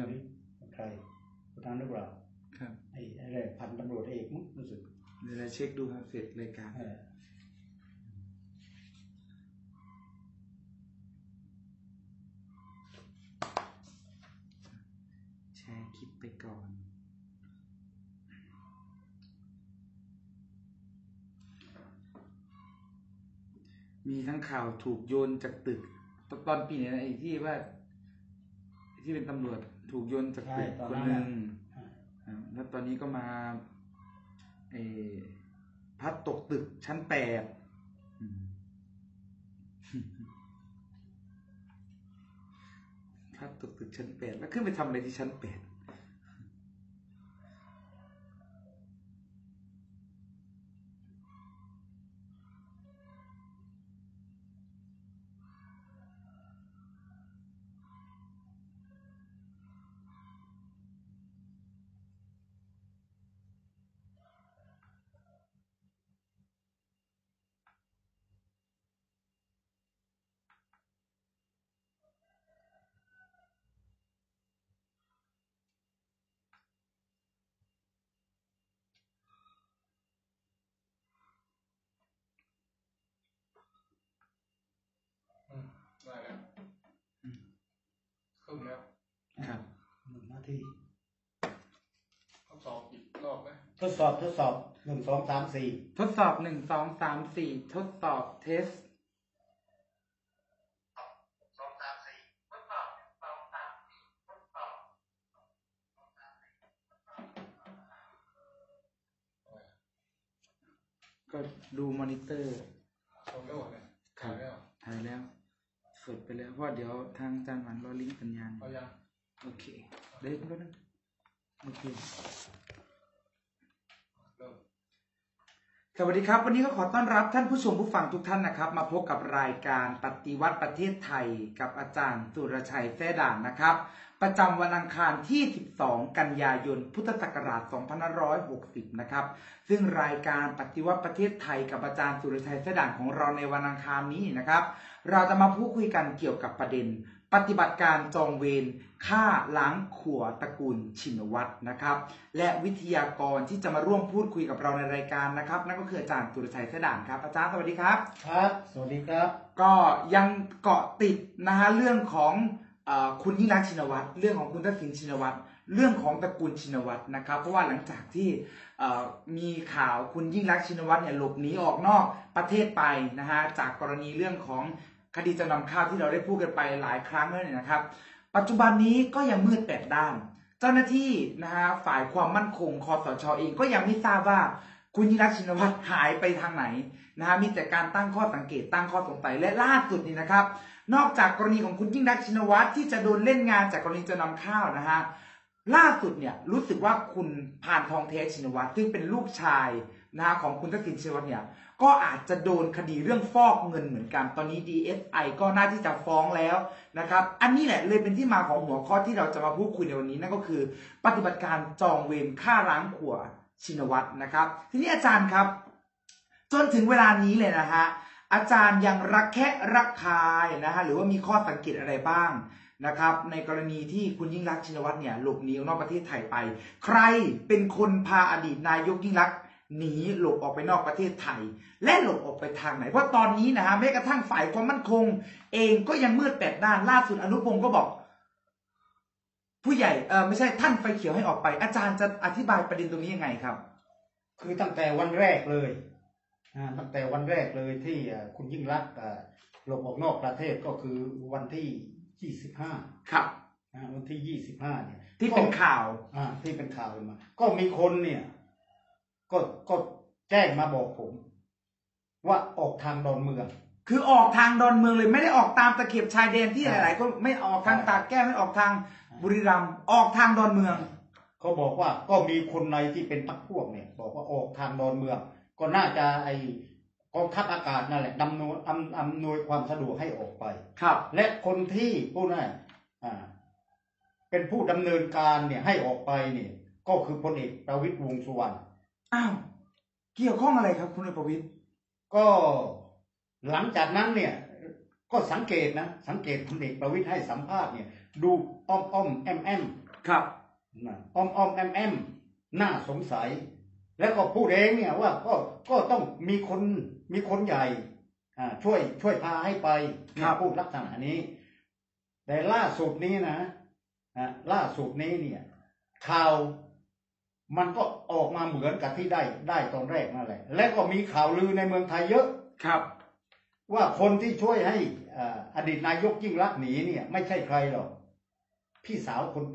ครับใครผู้นั้นหรือเปล่าครับไอ้อะไรพันตำรวจเอกมั้งรู้สึกเดี๋ยวเราเช็คดูครับเสร็จรายการแชร์คลิปไปก่อนมีทั้งข่าวถูกโยนจากตึกตอนปีนี้ไอ้ที่ว่าที่เป็นตำรวจถูกโยนจากตึกคนหนึ่งแล้วตอนนี้ก็มาพัดตกตึกชั้น8พัดตกตึกชั้น8แล้วขึ้นไปทำอะไรที่ชั้น8 ได้แล้วขึ้นแล้วครับ 1 นาทีทดสอบอีกรอบไหมทดสอบ1 2 3 4 ทดสอบ1 2 3 4ทดสอบเทสก็ดูมอนิเตอร์ชมแล้วเนี่ยถ่ายแล้วสดไปแล้วเพราะเดี๋ยวทางอาจารย์หวันรอลิงก์สัญญาณโอเคเดี๋ยวก็นั่นโอเคสวัสดีครับวันนี้ก็ขอต้อนรับท่านผู้ชมผู้ฟังทุกท่านนะครับมาพบกับรายการปฏิวัติประเทศไทยกับอาจารย์สุรชัยแท้ด่านนะครับประจำวันอังคารที่12กันยายนพุทธศักราช2560นะครับซึ่งรายการปฏิวัติประเทศไทยกับอาจารย์สุรชัยแท้ด่านของเราในวันอังคารนี้นะครับเราจะมาพูดคุยกันเกี่ยวกับประเด็นปฏิบัติการจองเวรฆ่าล้างขั่วตระกูลชินวัตรนะครับและวิทยากรที่จะมาร่วมพูดคุยกับเราในรายการนะครับนั่นก็คืออาจารย์สุรชัยแท้ด่านครับอาจารย์สวัสดีครับครับสวัสดีครับก็ยังเกาะติดนะฮะเรื่องของคุณยิ่งรักษณ์ชินวัตรเรื่องของคุณทักษิณชินวัตรเรื่องของตระกูลชินวัตรนะครับเพราะว่าหลังจากที่มีข่าวคุณยิ่งรักษณ์ชินวัตรเนี่ยหลบหนีออกนอกประเทศไปนะฮะจากกรณีเรื่องของคดีจำนำข้าวที่เราได้พูดกันไปหลายครั้งแล้วเนี่ยนะครับปัจจุบันนี้ก็ยังมืด8 ด้านเจ้าหน้าที่นะฮะฝ่ายความมั่นคงคสช.เองก็ยังไม่ทราบว่าคุณยิ่งรักษณ์ชินวัตรหายไปทางไหนนะฮะมีแต่การตั้งข้อสังเกตตั้งข้อสงสัยและล่าสุดนี่นะครับนอกจากกรณีของคุณยิ่งรักษณ์ชินวัตรที่จะโดนเล่นงานจากกรณีจำนำข้าวนะฮะล่าสุดเนี่ยรู้สึกว่าคุณพานทองแท้ชินวัตรซึ่งเป็นลูกชายนะฮะของคุณทักษิณชินวัตรเนี่ยก็อาจจะโดนคดีเรื่องฟอกเงินเหมือนกันตอนนี้ DSI ก็น่าที่จะฟ้องแล้วนะครับอันนี้แหละเลยเป็นที่มาของหัวข้อที่เราจะมาพูดคุยในวันนี้นั่นก็คือปฏิบัติการจองเวรฆ่าล้างขั่วชินวัตรนะครับทีนี้อาจารย์ครับจนถึงเวลานี้เลยนะฮะอาจารย์ยังระแคะระคายนะฮะหรือว่ามีข้อสังเกตอะไรบ้างนะครับในกรณีที่คุณยิ่งรักษณ์ชินวัตรเนี่ยหลบหนีออกนอกประเทศไทยไปใครเป็นคนพาอดีตนายกยิ่งรักษณ์หนีหลบออกไปนอกประเทศไทยและหลบออกไปทางไหนเพราะตอนนี้นะฮะแม้กระทั่งฝ่ายความมั่นคงเองก็ยังมืด8 ด้านล่าสุดอนุพงศ์ก็บอกผู้ใหญ่ไม่ใช่ท่านไฟเขียวให้ออกไปอาจารย์จะอธิบายประเด็นตรงนี้ยังไงครับคือตั้งแต่วันแรกเลยตั้งแต่วันแรกเลยที่คุณยิ่งรักษณ์หลบออกนอกประเทศก็คือวันที่25 ครับวันที่25เนี่ยที่เป็นข่าวที่เป็นข่าวมาก็มีคนเนี่ยก็แจ้งมาบอกผมว่าออกทางดอนเมืองคือออกทางดอนเมืองเลยไม่ได้ออกตามตะเข็บชายแดนที่หลายๆคนไม่ออกทางตากแก้วไม่ออกทางบุรีรัมย์ออกทางดอนเมืองเขาบอกว่าก็มีคนในที่เป็นพรรคพวกเนี่ยบอกว่าออกทางดอนเมืองก็น่าจะกองทัพอากาศนั่นแหละอำนวยความสะดวกให้ออกไปครับและคนที่ผู้นั้นเป็นผู้ดำเนินการเนี่ยให้ออกไปเนี่ยก็คือพลเอกประวิตรวงษ์สุวรรณอ้าวเกี่ยวข้องอะไรครับคุณประวิตรก็หลังจากนั้นเนี่ยก็สังเกตพลเอกประวิตรให้สัมภาษณ์เนี่ยดูอ้อมแอมครับอ้อมแอมน่าสงสัย แล้วก็พูดเองเนี่ยว่าก็ต้องมีคนใหญ่ช่วยพาให้ไปพูดลักษณะนี้ แต่ล่าสุดนี้นะล่าสุดนี้เนี่ยข่าวมันก็ออกมาเหมือนกับที่ได้ตอนแรกนั่นแหละและก็มีข่าวลือในเมืองไทยเยอะครับว่าคนที่ช่วยให้อดีตนายกยิ่งลักษณ์หนีเนี่ยไม่ใช่ใครหรอกพี่สาวคนโต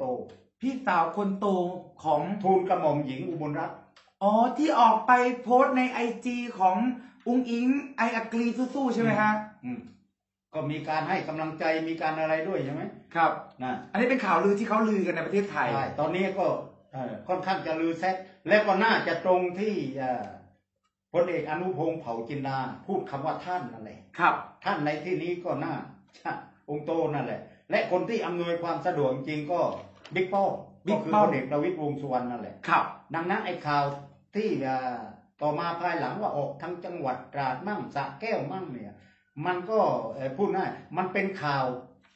ของทูลกระหม่อมหญิงอุบลรัตน์อ๋อที่ออกไปโพสต์ในIGของอุ้งอิงไออักรีสู้ๆใช่ไหมฮะก็มีการให้กำลังใจมีการอะไรด้วยใช่ไหมครับนะอันนี้เป็นข่าวลือที่เขาลือกันในประเทศไทยใช่ตอนนี้ก็ค่อนข้างจะลือแซดและก็น่าจะตรงที่พลเอกอนุพงษ์เผ่าจินดาพูดคำว่าท่านนั่นแหละครับท่านในที่นี้ก็น่าองค์โตนั่นแหละและคนที่อำนวยความสะดวกจริงก็บิ๊กป้อมก็คือพลเอกประวิตรวงษ์สุวรรณนั่นแหละครับดังนั้นไอ้ข่าวที่ต่อมาภายหลังว่าออกทั้งจังหวัดตราดมั่งสระแก้วมั่งเนี่ยมันก็พูดง่ายมันเป็นข่าว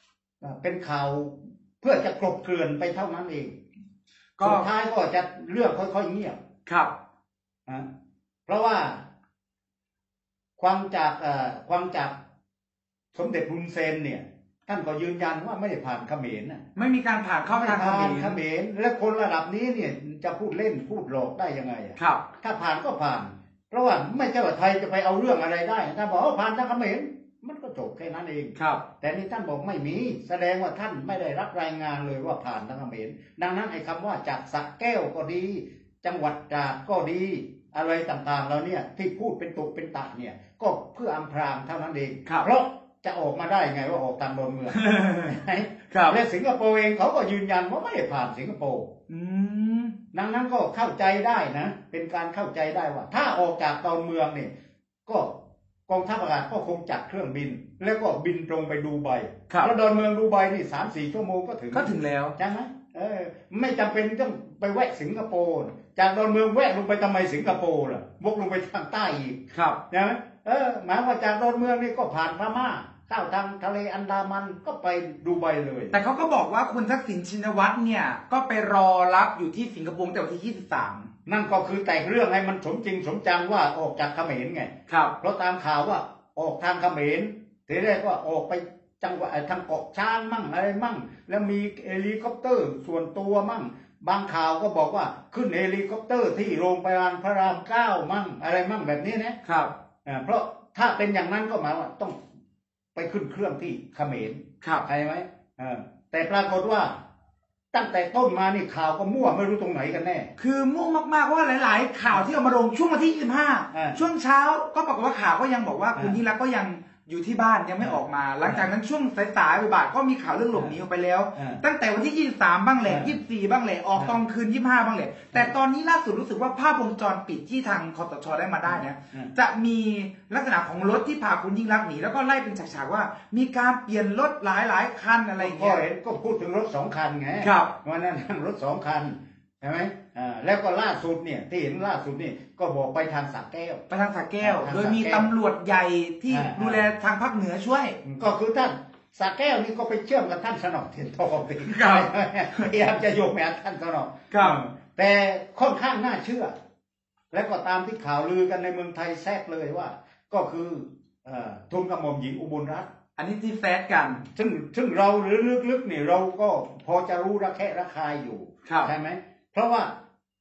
เพื่อจะกลบเกลื่อนไปเท่านั้นเองสุดท้ายก็จะเรื่องค่อยๆเงียบครับเพราะว่าความจากสมเด็จฮุนเซนเนี่ยท่านก็ยืนยันว่าไม่ได้ผ่านเขมรนะไม่มีการผ่านเข้าทางเขมรและคนระดับนี้เนี่ยจะพูดเล่นพูดหลอกได้ยังไงครับถ้าผ่านก็ผ่านเพราะว่าไม่ใช่ว่าไทยจะไปเอาเรื่องอะไรได้ถ้าบอกว่าผ่านทางเขมรมันก็จบแค่นั้นเองครับแต่นี่ท่านบอกไม่มีแสดงว่าท่านไม่ได้รับรายงานเลยว่าผ่านทางเขมรดังนั้นไอ้คำว่าจากสระแก้วก็ดีจังหวัดตราดก็ดีอะไรต่างๆเราเนี่ยที่พูดเป็นตุเป็นตะเนี่ยก็เพื่ออำพรางเท่านั้นเองเพราะจะออกมาได้ไงว่าออกตามดอนเมืองและสิงคโปร์เองเขาก็ยืนยันว่าไม่ได้ผ่านสิงคโปร์ดังนั้นก็เข้าใจได้นะเป็นการเข้าใจได้ว่าถ้าออกจากดอนเมืองเนี่ยก็กองทัพอากาศก็คงจัดเครื่องบินแล้วก็บินตรงไปดูไบแล้วดอนเมืองดูไบนี่3-4 ชั่วโมงก็ถึงแล้วใช่ไหมไม่จำเป็นต้องไปแวะสิงคโปร์จากดอนเมืองแวะลงไปทำไมสิงคโปร์ล่ะวกลงไปทางใต้อีกใช่ไหมหมายว่าจากดอนเมืองนี่ก็ผ่านพม่าเข้าทางทะเลอันดามันก็ไปดูไบเลยแต่เขาก็บอกว่าคุณทักษิณชินวัตรเนี่ยก็ไปรอรับอยู่ที่สิงคโปร์แต่วันที่23 นั่นก็คือแต่งเรื่องให้มันสมจริงสมจังว่าออกจากเขมรไงครับเพราะตามข่าวว่าออกทางเขมรทีแรกว่าออกไปจังหวัดทางเกาะช้างมั่งอะไรมั่งแล้วมีเฮลิคอปเตอร์ส่วนตัวมั่งบางข่าวก็บอกว่าขึ้นเฮลิคอปเตอร์ที่โรงพยาบาลพระราม9มั่งอะไรมั่งแบบนี้นะครับเพราะถ้าเป็นอย่างนั้นก็หมายว่าต้องไปขึ้นเครื่องที่เขมรใช่ไหมแต่ปรากฏว่าตั้งแต่ต้นมานี่ข่าวก็มั่วไม่รู้ตรงไหนกันแน่คือมั่วมากๆว่าหลายๆข่าวที่เอามาลงช่วงวันที่25ช่วงเช้าก็ปรากฏว่าข่าวก็ยังบอกว่าคุณยิ่งรักษณ์ก็ยังอยู่ที่บ้านยังไม่ออกมาหลังจากนั้นช่วงสายๆบ่ายๆก็มีข่าวเรื่องหลบหนีออกไปแล้วตั้งแต่วันที่23บ้างแหละ24บ้างแหละออกตอนคืน25บ้างแหละแต่ตอนนี้ล่าสุดรู้สึกว่าภาพวงจรปิดที่ทางคสช.ได้มาได้เนี่ยจะมีลักษณะของรถที่พาคุณยิ่งรักษณ์หนีแล้วก็ไล่เป็นฉากๆว่ามีการเปลี่ยนรถหลายๆคันอะไรอย่างเงี้ยก็พูดถึงรถ2 คันไงครับวันนั้นรถ2 คันใช่ไหมแล้วก็ล่าสุดเนี่ยที่เห็นล่าสุดนี่ก็บอกไปทางสระแก้วโดยมีตำรวจใหญ่ที่ดูแลทางภาคเหนือช่วยก็คือท่านสระแก้วนี่ก็ไปเชื่อมกับท่านสนอเทียนทองพยายามจะโยงแม่ท่านสนอแต่ค่อนข้างน่าเชื่อและก็ตามที่ข่าวลือกันในเมืองไทยแซดเลยว่าก็คือทูลกระหม่อมหญิงอุบลรัตน์อันนี้ที่แซดกันซึ่งเราหรือลึกๆนี่เราก็พอจะรู้ระแคะระคายอยู่ใช่ไหมเพราะว่า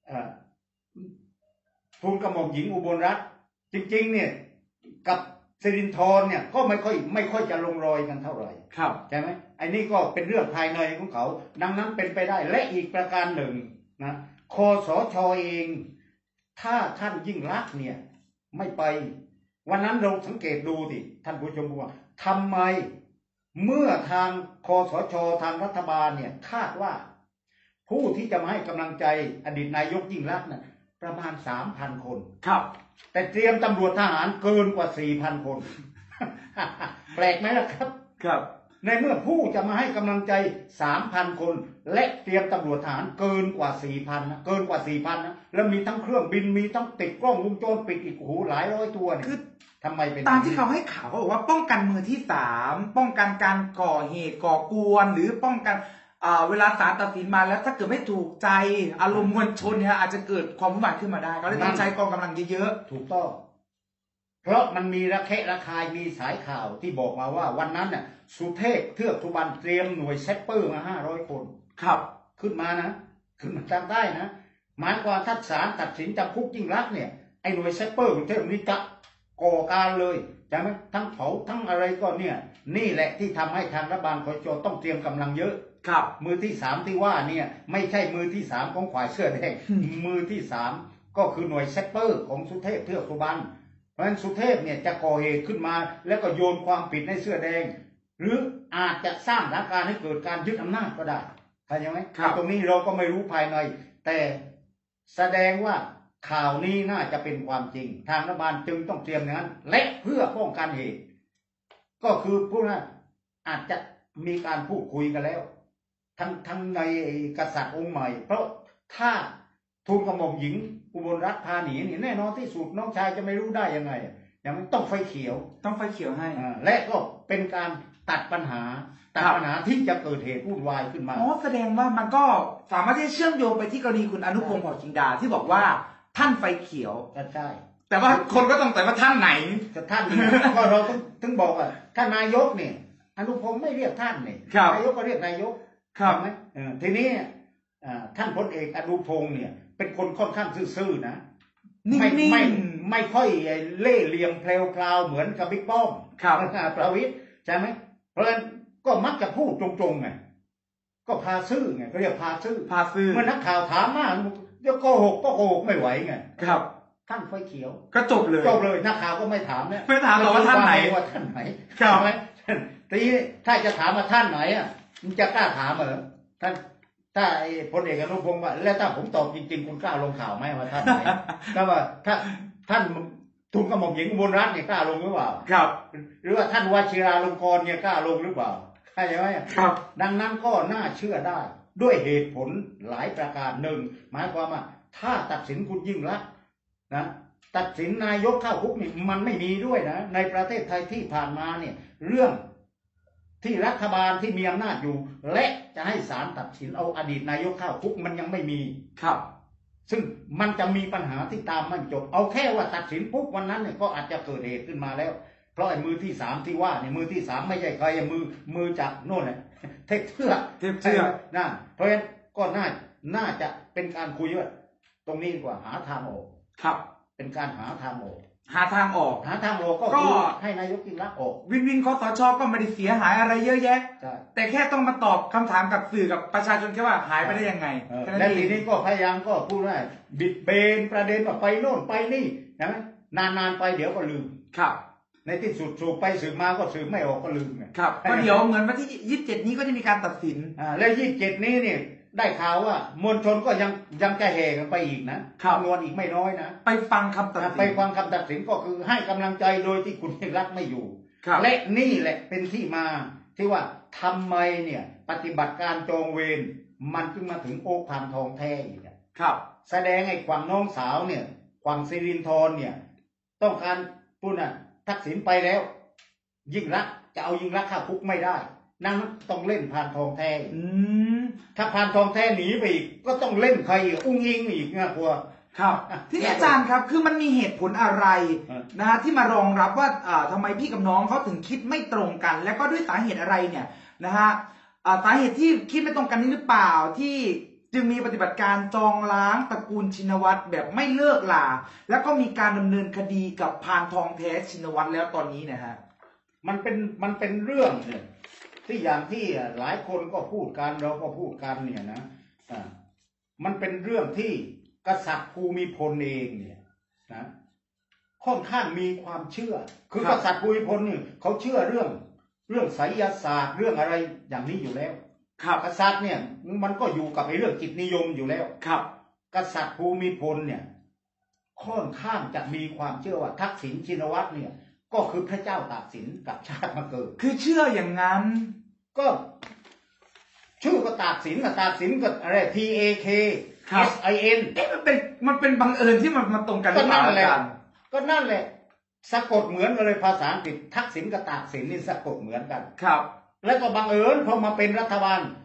ทูลกระหม่อมหญิงอุบลรัตน์จริงๆเนี่ยกับสิรินธรเนี่ยก็ไม่ค่อยจะลงรอยกันเท่าไหร่ใช่ไหมไอ้นี่ก็เป็นเรื่องภายในของเขาดังนั้นเป็นไปได้และอีกประการหนึ่งนะคสช.เองถ้าท่านยิ่งลักษณ์เนี่ยไม่ไปวันนั้นเราสังเกตดูดิท่านผู้ชมว่าทำไมเมื่อทางคสช.ทางรัฐบาลเนี่ยคาดว่าผู้ที่จะมาให้กำลังใจอดีตนายกยิ่งลักษณ์น่ะประมาณ 3,000 คนแต่เตรียมตำรวจทหารเกินกว่า 4,000 คน แปลกไหมล่ะครับในเมื่อผู้จะมาให้กำลังใจ 3,000 คนและเตรียมตำรวจทหารเกินกว่า 4,000 นะเกินกว่า 4,000 นะแล้วมีทั้งเครื่องบินมีทั้งติดกล้องวงจรปิดอีกหลายร้อยตัวเนี่ยคือทำไมเป็นตามที่เขาให้ข่าวเขาบอกว่าป้องกันมือที่3ป้องกันการก่อเหตุก่อกวนหรือป้องกันเวลาศาลตัดสินมาแล้วถ้าเกิดไม่ถูกใจอารมณ์มวลชนเนี่ยอาจจะเกิดความวุ่นวายขึ้นมาได้ก็เลยต้องใช้กองกำลังเยอะถูกต้องเพราะมันมีระแคะระคายมีสายข่าวที่บอกมาว่าวันนั้นน่ะสุเทพเทือกสุบรรณเตรียมหน่วยเซปเปอร์มา500 คนครับขึ้นมานะขึ้นมาจำได้นะหมายความถ้าศาลตัดสินจำคุกยิ่งรักเนี่ยไอ้หน่วยเซปเปอร์กรุงเทพนี่จะก่อการเลยใช่ไหมทั้งเผาทั้งอะไรก็เนี่ยนี่แหละที่ทำให้ทางรัฐบาลคอยโจต้องเตรียมกำลังเยอะครับมือที่3ที่ว่าเนี่ยไม่ใช่มือที่3ของฝ่ายเสื้อแดงมือที่3ก็คือหน่วยเซปเปอร์ของสุเทพเทือกสุบรรณเพราะฉะนั้นสุเทพเนี่ยจะก่อเหตุขึ้นมาแล้วก็โยนความผิดให้เสื้อแดงหรืออาจจะสร้างสถานการณ์ให้เกิดการยึดอำนาจก็ได้เข้าใจไหมตรงนี้เราก็ไม่รู้ภายในแต่แสดงว่าข่าวนี้น่าจะเป็นความจริงทางรัฐบาลจึงต้องเตรียมอย่างนั้นและเพื่อป้องกันเหตุก็คือพวกนั้นอาจจะมีการพูดคุยกันแล้วทั้งในกษัตริย์องค์ใหม่เพราะถ้าทูลกระหม่อมหญิงอุบลรัตน์พาหนีนี่แน่นอนที่สุดน้องชายจะไม่รู้ได้ยังไงอย่างนั้นต้องไฟเขียวให้และก็เป็นการตัดปัญหาที่จะเกิดเหตุวุ่นวายขึ้นมาแสดงว่ามันก็สามารถที่จะเชื่อมโยงไปที่กรณีคุณอนุพงศ์เผ่าจินดาที่บอกว่าท่านไฟเขียวใช่แต่ว่าคนก็ต้องแต่ว่าท่านไหนท่านก็เราต้องบอกว่าท่านนายกเนี่ยอนุพงศ์ไม่เรียกท่านเนี่ยนายกก็เรียกนายกใช่ไหมทีนี้ท่านพลเอกอนุพงศ์เนี่ยเป็นคนค่อนข้างซื่อๆนะไม่ค่อยเล่ห์เหลี่ยมแพรวๆเหมือนกับบิ๊กป้อมประวิตรใช่ไหมเพราะฉะนั้นก็มักจะพูดตรงๆไงก็พาซื่อไงก็เรียกพาซื่อเมื่อนักข่าวถามมาเดี๋ยวโกหกไม่ไหวไงครับท่านไฟเขียวก็จบเลยนักข่าวก็ไม่ถามเนี่ยไม่ถามหรอกว่าท่านไหนใช่ไหมทีถ้าจะถามมาท่านไหนอ่ะมันจะกล้าถามเหรอท่านถ้าพลเอกอนุพงศ์ว่าแล้วถ้าผมตอบจริงๆคุณกล้าลงข่าวไหมว่าท่านไหนก็ว่าถ้าท่านทูลกระหม่อมหญิงอุบลรัตน์เนี่ยกล้าลงหรือเปล่าครับหรือว่าท่านวชิราลงกรณ์เนี่ยกล้าลงหรือเปล่าใช่ไหมครับดังนั้นก็น่าเชื่อได้ด้วยเหตุผลหลายประการหนึ่งหมายความว่าถ้าตัดสินคุณยิ่งรักนะตัดสินนายกเข้าคุกนี่มันไม่มีด้วยนะในประเทศไทยที่ผ่านมาเนี่ยเรื่องที่รัฐบาลที่มีอำนาจอยู่และจะให้ศาลตัดสินเอาอดีตนายกเข้าคุกมันยังไม่มีครับซึ่งมันจะมีปัญหาที่ตามมันจบเอาแค่ว่าตัดสินปุ๊บวันนั้นเนี่ยก็อาจจะเกิดเหตุขึ้นมาแล้วเพราะไอ้มือที่3ที่ว่าเนี่ยมือที่3ไม่ใช่ใครมือจากโน่นเนี่ยเทพเทือกนั่นเพราะฉะนั้นก็น่าจะเป็นการคุยว่าตรงนี้ดีกว่าหาทางออกครับเป็นการหาทางออกก็ให้นายกยิ่งรักออกวินคสช.ก็ไม่ได้เสียหายอะไรเยอะแยะแต่แค่ต้องมาตอบคำถามกับสื่อกับประชาชนแค่ว่าหายไปได้ยังไงและทีนี้ก็พยายามก็พูดว่าบิดเบนประเด็นว่าไปโน่นไปนี่ใช่ไหมนานไปเดี๋ยวก็ลืมครับในที่สุดสืบไปสืบมาก็สืบไม่ออกก็ลืมไงครับก็เดี๋ยวเหมือนวันที่27นี้ก็จะมีการตัดสินและ27นี้เนี่ยได้ข่าวว่ามวลชนก็ยังจะแห่กันไปอีกนะจำนวนอีกไม่น้อยนะไปฟังคำตัดสินก็คือให้กำลังใจโดยที่คุณยิ่งรักไม่อยู่และนี่แหละเป็นที่มาที่ว่าทำไมเนี่ยปฏิบัติการจองเวรมันจึงมาถึงโอ๊คพานทองแท้อีกครับแสดงไอ้ขวัญน้องสาวเนี่ยขวัญสิรินทร์เนี่ยต้องการพูดนะทักษิณไปแล้วยิ่งรักจะเอายิ่งรักเข้าคุกไม่ได้นั่นต้องเล่นพานทองแท้ถ้าพานทองแท้หนีไปอีกก็ต้องเล่นใครอีกอุ้งยิงอีกนะกลัวครับที่อาจารย์ครับคือมันมีเหตุผลอะไรนะฮะที่มารองรับว่าทำไมพี่กับน้องเขาถึงคิดไม่ตรงกัน แล้วก็ด้วยสาเหตุอะไรเนี่ยนะฮะสาเหตุที่คิดไม่ตรงกันนี่หรือเปล่าที่จึงมีปฏิบัติการจองล้างตระกูลชินวัตรแบบไม่เลิกลาแล้วก็มีการดำเนินคดีกับพานทองแท้ชินวัตรแล้วตอนนี้นะฮะมันเป็นเรื่องเนี่ยที่อย่างที่หลายคนก็พูดกันเราก็พูดกันเนี่ยนะมันเป็นเรื่องที่กษัตริย์ภูมิพลเองเนี่ยนะค่อนข้างมีความเชื่อคือกษัตริย์ภูมิพลเนี่ยเขาเชื่อเรื่องไสยศาสตร์เรื่องอะไรอย่างนี้อยู่แล้วกษัตริย์เนี่ยมันก็อยู่กับไอ้เรื่องจิตนิยมอยู่แล้วกษัตริย์ภูมิพลเนี่ยค่อนข้างจะมีความเชื่อว่าทักษิณชินวัตรเนี่ยก็คือพระเจ้าตากสินกับชาติมาเกิดคือเชื่ออย่างนั้นก็ชื่อก็ตากสินกับตากสินกับอะไร TAKSIN มันเป็นบังเอิญที่มันมาตรงกันก็นั่นแหละสะกดเหมือนกันเลยภาษาอังกฤษทักษิณกับตากสินนี่สะกดเหมือนกันครับแล้วก็บังเอิญพอมาเป็นรัฐบาล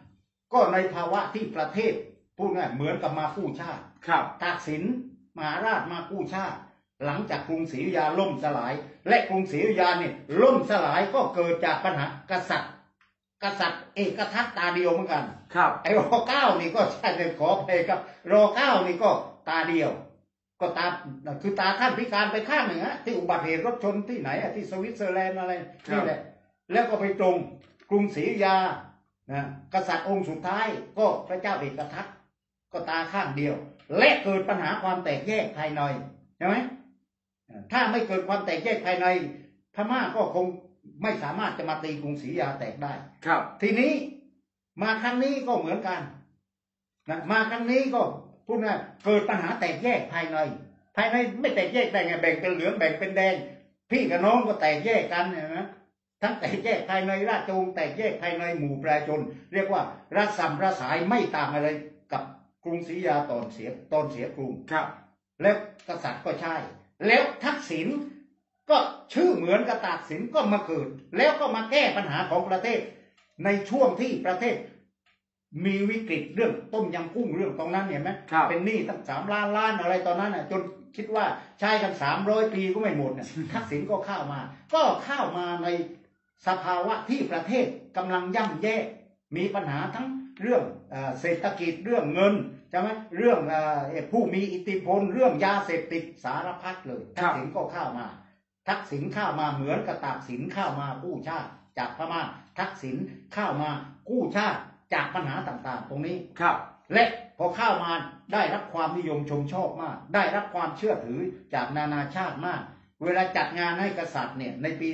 ก็ในภาวะที่ประเทศพูดง่ายเหมือนกับมากู้ชาติครับทักษิณมหาราชมากู้ชาติหลังจากกรุงศรีอยุธยาล่มสลายและกรุงศรีอยุธยาเนี่ยล่มสลายก็เกิดจากปัญหากษัตริย์เอกทัศน์ตาเดียวเหมือนกันครับไอ้ร.9นี่ก็ใช่เลยขอไปครับร.9นี่ก็ตาเดียวก็ตาคือตาข้างพิการไปข้างหนึ่งที่อุบัติเหตุรถชนที่ไหนที่สวิตเซอร์แลนด์อะไรนี่แหละแล้วก็ไปตรงกรุงศรีอยุธยานะกษัตริย์องค์สุดท้ายก็พระเจ้าเอกทัศน์ก็ตาข้างเดียวและเกิดปัญหาความแตกแยกภายในใช่ไหมถ้าไม่เกิดความแตกแยกภายในพม่าก็คงไม่สามารถจะมาตีกรุงศรีอยุธยาแตกได้ครับทีนี้มาครั้งนี้ก็เหมือนกันนะมาครั้งนี้ก็พูดง่ายเกิดปัญหาแตกแยกภายในไม่แตกแยกได้ไงแบ่งเป็นเหลืองแบ่งเป็นแดงพี่กับน้องก็แตกแยกกันนะทั้งแตกแยกภายในราชวงศ์แตกแยกภายในหมู่ประชาชนเรียกว่ารัศมระสายไม่ต่างอะไรกับกรุงศรีอยุธยาตอนเสียกรุงครับแล้วกษัตริย์ก็ใช่แล้วทักษิณก็ชื่อเหมือนกับตากสินก็มาเกิดแล้วก็มาแก้ปัญหาของประเทศในช่วงที่ประเทศมีวิกฤตเรื่องต้มยำกุ้งเรื่องตรงนั้นเห็นไหมเป็นหนี้ตั้ง3 ล้านอะไรตอนนั้นจนคิดว่าใช้กัน300 ปีก็ไม่หมดทักษิณก็เข้ามาในสภาวะที่ประเทศกำลังย่ำแย่มีปัญหาทั้งเรื่องเศรษฐกิจเรื่องเงินใช่ไหมเรื่องผู้มีอิทธิพลเรื่องยาเสพติดสารพัดเลยทักษิณก็เข้ามาทักษิณเข้ามาเหมือนกับตากสินเข้ามากู้ชาติจากพม่าทักษิณเข้ามากู้ชาติจากปัญหาต่างๆตรงนี้ครับและพอเข้ามาได้รับความนิยมชมชอบมากได้รับความเชื่อถือจากนานาชาติมากเวลาจัดงานให้กษัตริย์เนี่ยในปี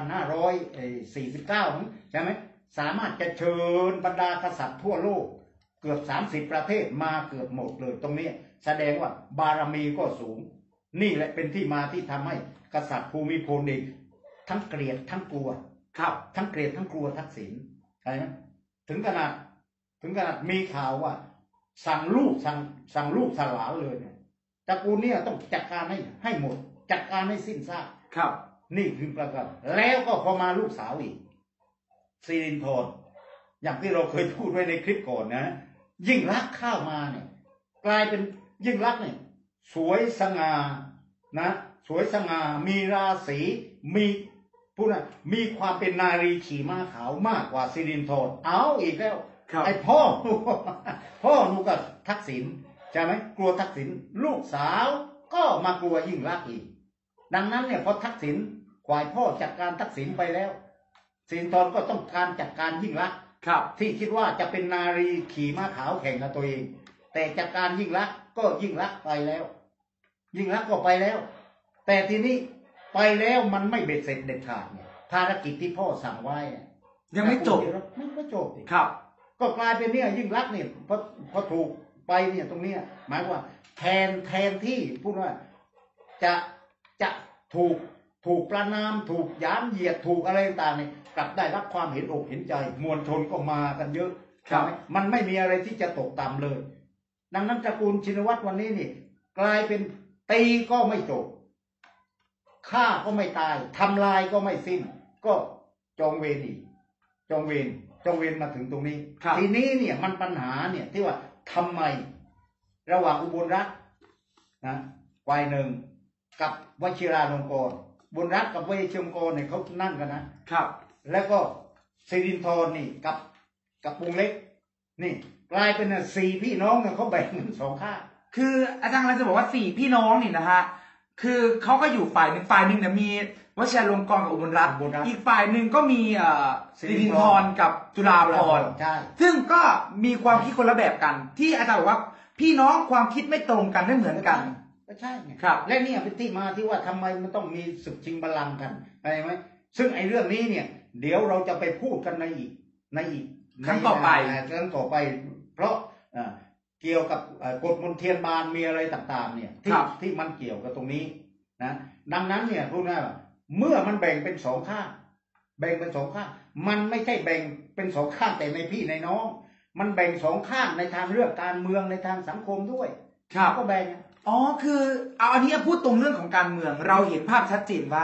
2549 ใช่ไหมสามารถจะเชิญบรรดากษัตริย์ทั่วโลกเกือบ30 ประเทศมาเกือบหมดเลยตรงนี้แสดงว่าบารมีก็สูงนี่แหละเป็นที่มาที่ทำให้กษัตริย์ภูมิพลเองทั้งเกลียดทั้งกลัวครับทั้งเกลียดทั้งกลัวทักษิณใช่ไหมถึงขนาดมีข่าวว่าสั่งลูกสลาเลยเนี่ยตระกูลเนี่ยต้องจัดการให้หมดจัดการให้สิ้นซากครับนี่คือประการแล้วก็พอมาลูกสาวอีกสิรินธรอย่างที่เราเคยพูดไว้ในคลิปก่อนนะยิ่งลักษณ์เข้ามาเนี่ยกลายเป็นยิ่งลักษณ์เนี่ยสวยสง่านะสวยสง่ามีราศีมีพูดนะมีความเป็นนารีขี่ม้าขาวมากกว่าสิรินธรเอาอีกแล้วไอ้พ่อหนูกับทักษิณใช่ไหมกลัวทักษิณลูกสาวก็มากลัวยิ่งลักษณ์อีกดังนั้นเนี่ยพอทักษิณฝ่ายพ่อจัดการทักษิณไปแล้วสิรินธรก็ต้องการจัดการยิ่งลักษณ์ที่คิดว่าจะเป็นนารีขี่ม้าขาวแข่งกับตัวเองแต่จัดการยิ่งลักษณ์ก็ยิ่งลักษณ์ไปแล้วยิ่งลักษณ์ก็ไปแล้วแต่ทีนี้ไปแล้วมันไม่เบ็ดเสร็จเด็ดขาดเนี่ยภารกิจที่พ่อสั่งไว้ยังไม่จบไม่จบครับก็กลายเป็นเนี่ยยิ่งลักษณ์เนี่ยพอถูกไปเนี่ยตรงเนี้ยหมายว่าแทนที่พูดว่าจะถูกประนามถูกย้ำเหยียดถูกอะไรต่างๆเนี่ยกลับได้รับความเห็นอกเห็นใจมวลชนก็มากันเยอะใช่ไหมมันไม่มีอะไรที่จะตกต่ำเลยดังนั้นตระกูลชินวัตรวันนี้นี่กลายเป็นตีก็ไม่จบฆ่าก็ไม่ตายทำลายก็ไม่สิ้นก็จองเวรอีกจองเวรมาถึงตรงนี้ทีนี้เนี่ยมันปัญหาเนี่ยที่ว่าทำไมระหว่างอุบลรัตน์นะฝ่ายหนึ่งกับวชิราลงกรณ์อุบลรัตน์กับวชิราลงกรณ์เนี่ยเขานั่งกันนะครับแล้วก็สิรินธรนี่กับปุงเล็กนี่กลายเป็น4 พี่น้องเนี่ยเขาแบ่งกัน2 ข้างคืออาจารย์เราจะบอกว่า4 พี่น้องนี่นะฮะคือเขาก็อยู่ฝ่ายหนึ่งเนี่ยมีวชิราลงกรณ์กับอุบลรัตน์อีกฝ่ายหนึ่งก็มีสิรินธรกับจุฬาภรณ์ซึ่งก็มีความคิดคนละแบบกันที่อาจารย์บอกว่าพี่น้องความคิดไม่ตรงกันไม่เหมือนกันก็ใช่ไงครับและเนี่ยเป็นที่มาที่ว่าทำไมมันต้องมีศึกชิงบัลลังก์กันอะไรไหมซึ่งไอ้เรื่องนี้เนี่ยเดี๋ยวเราจะไปพูดกันในอีกครั้งต่อไปเพราะเกี่ยวกับกฎมนเทียนบานมีอะไรต่างๆเนี่ยที่มันเกี่ยวกับตรงนี้นะดังนั้นเนี่ยพูดง่ายว่าเมื่อมันแบ่งเป็น2 ข้างมันไม่ใช่แบ่งเป็น2 ข้างแต่ในพี่ในน้องมันแบ่ง2 ข้างในทางเรื่องการเมืองในทางสังคมด้วยก็แบ่งคือเอาอันนี้พูดตรงเรื่องของการเมืองเราเห็นภาพชัดเจนว่า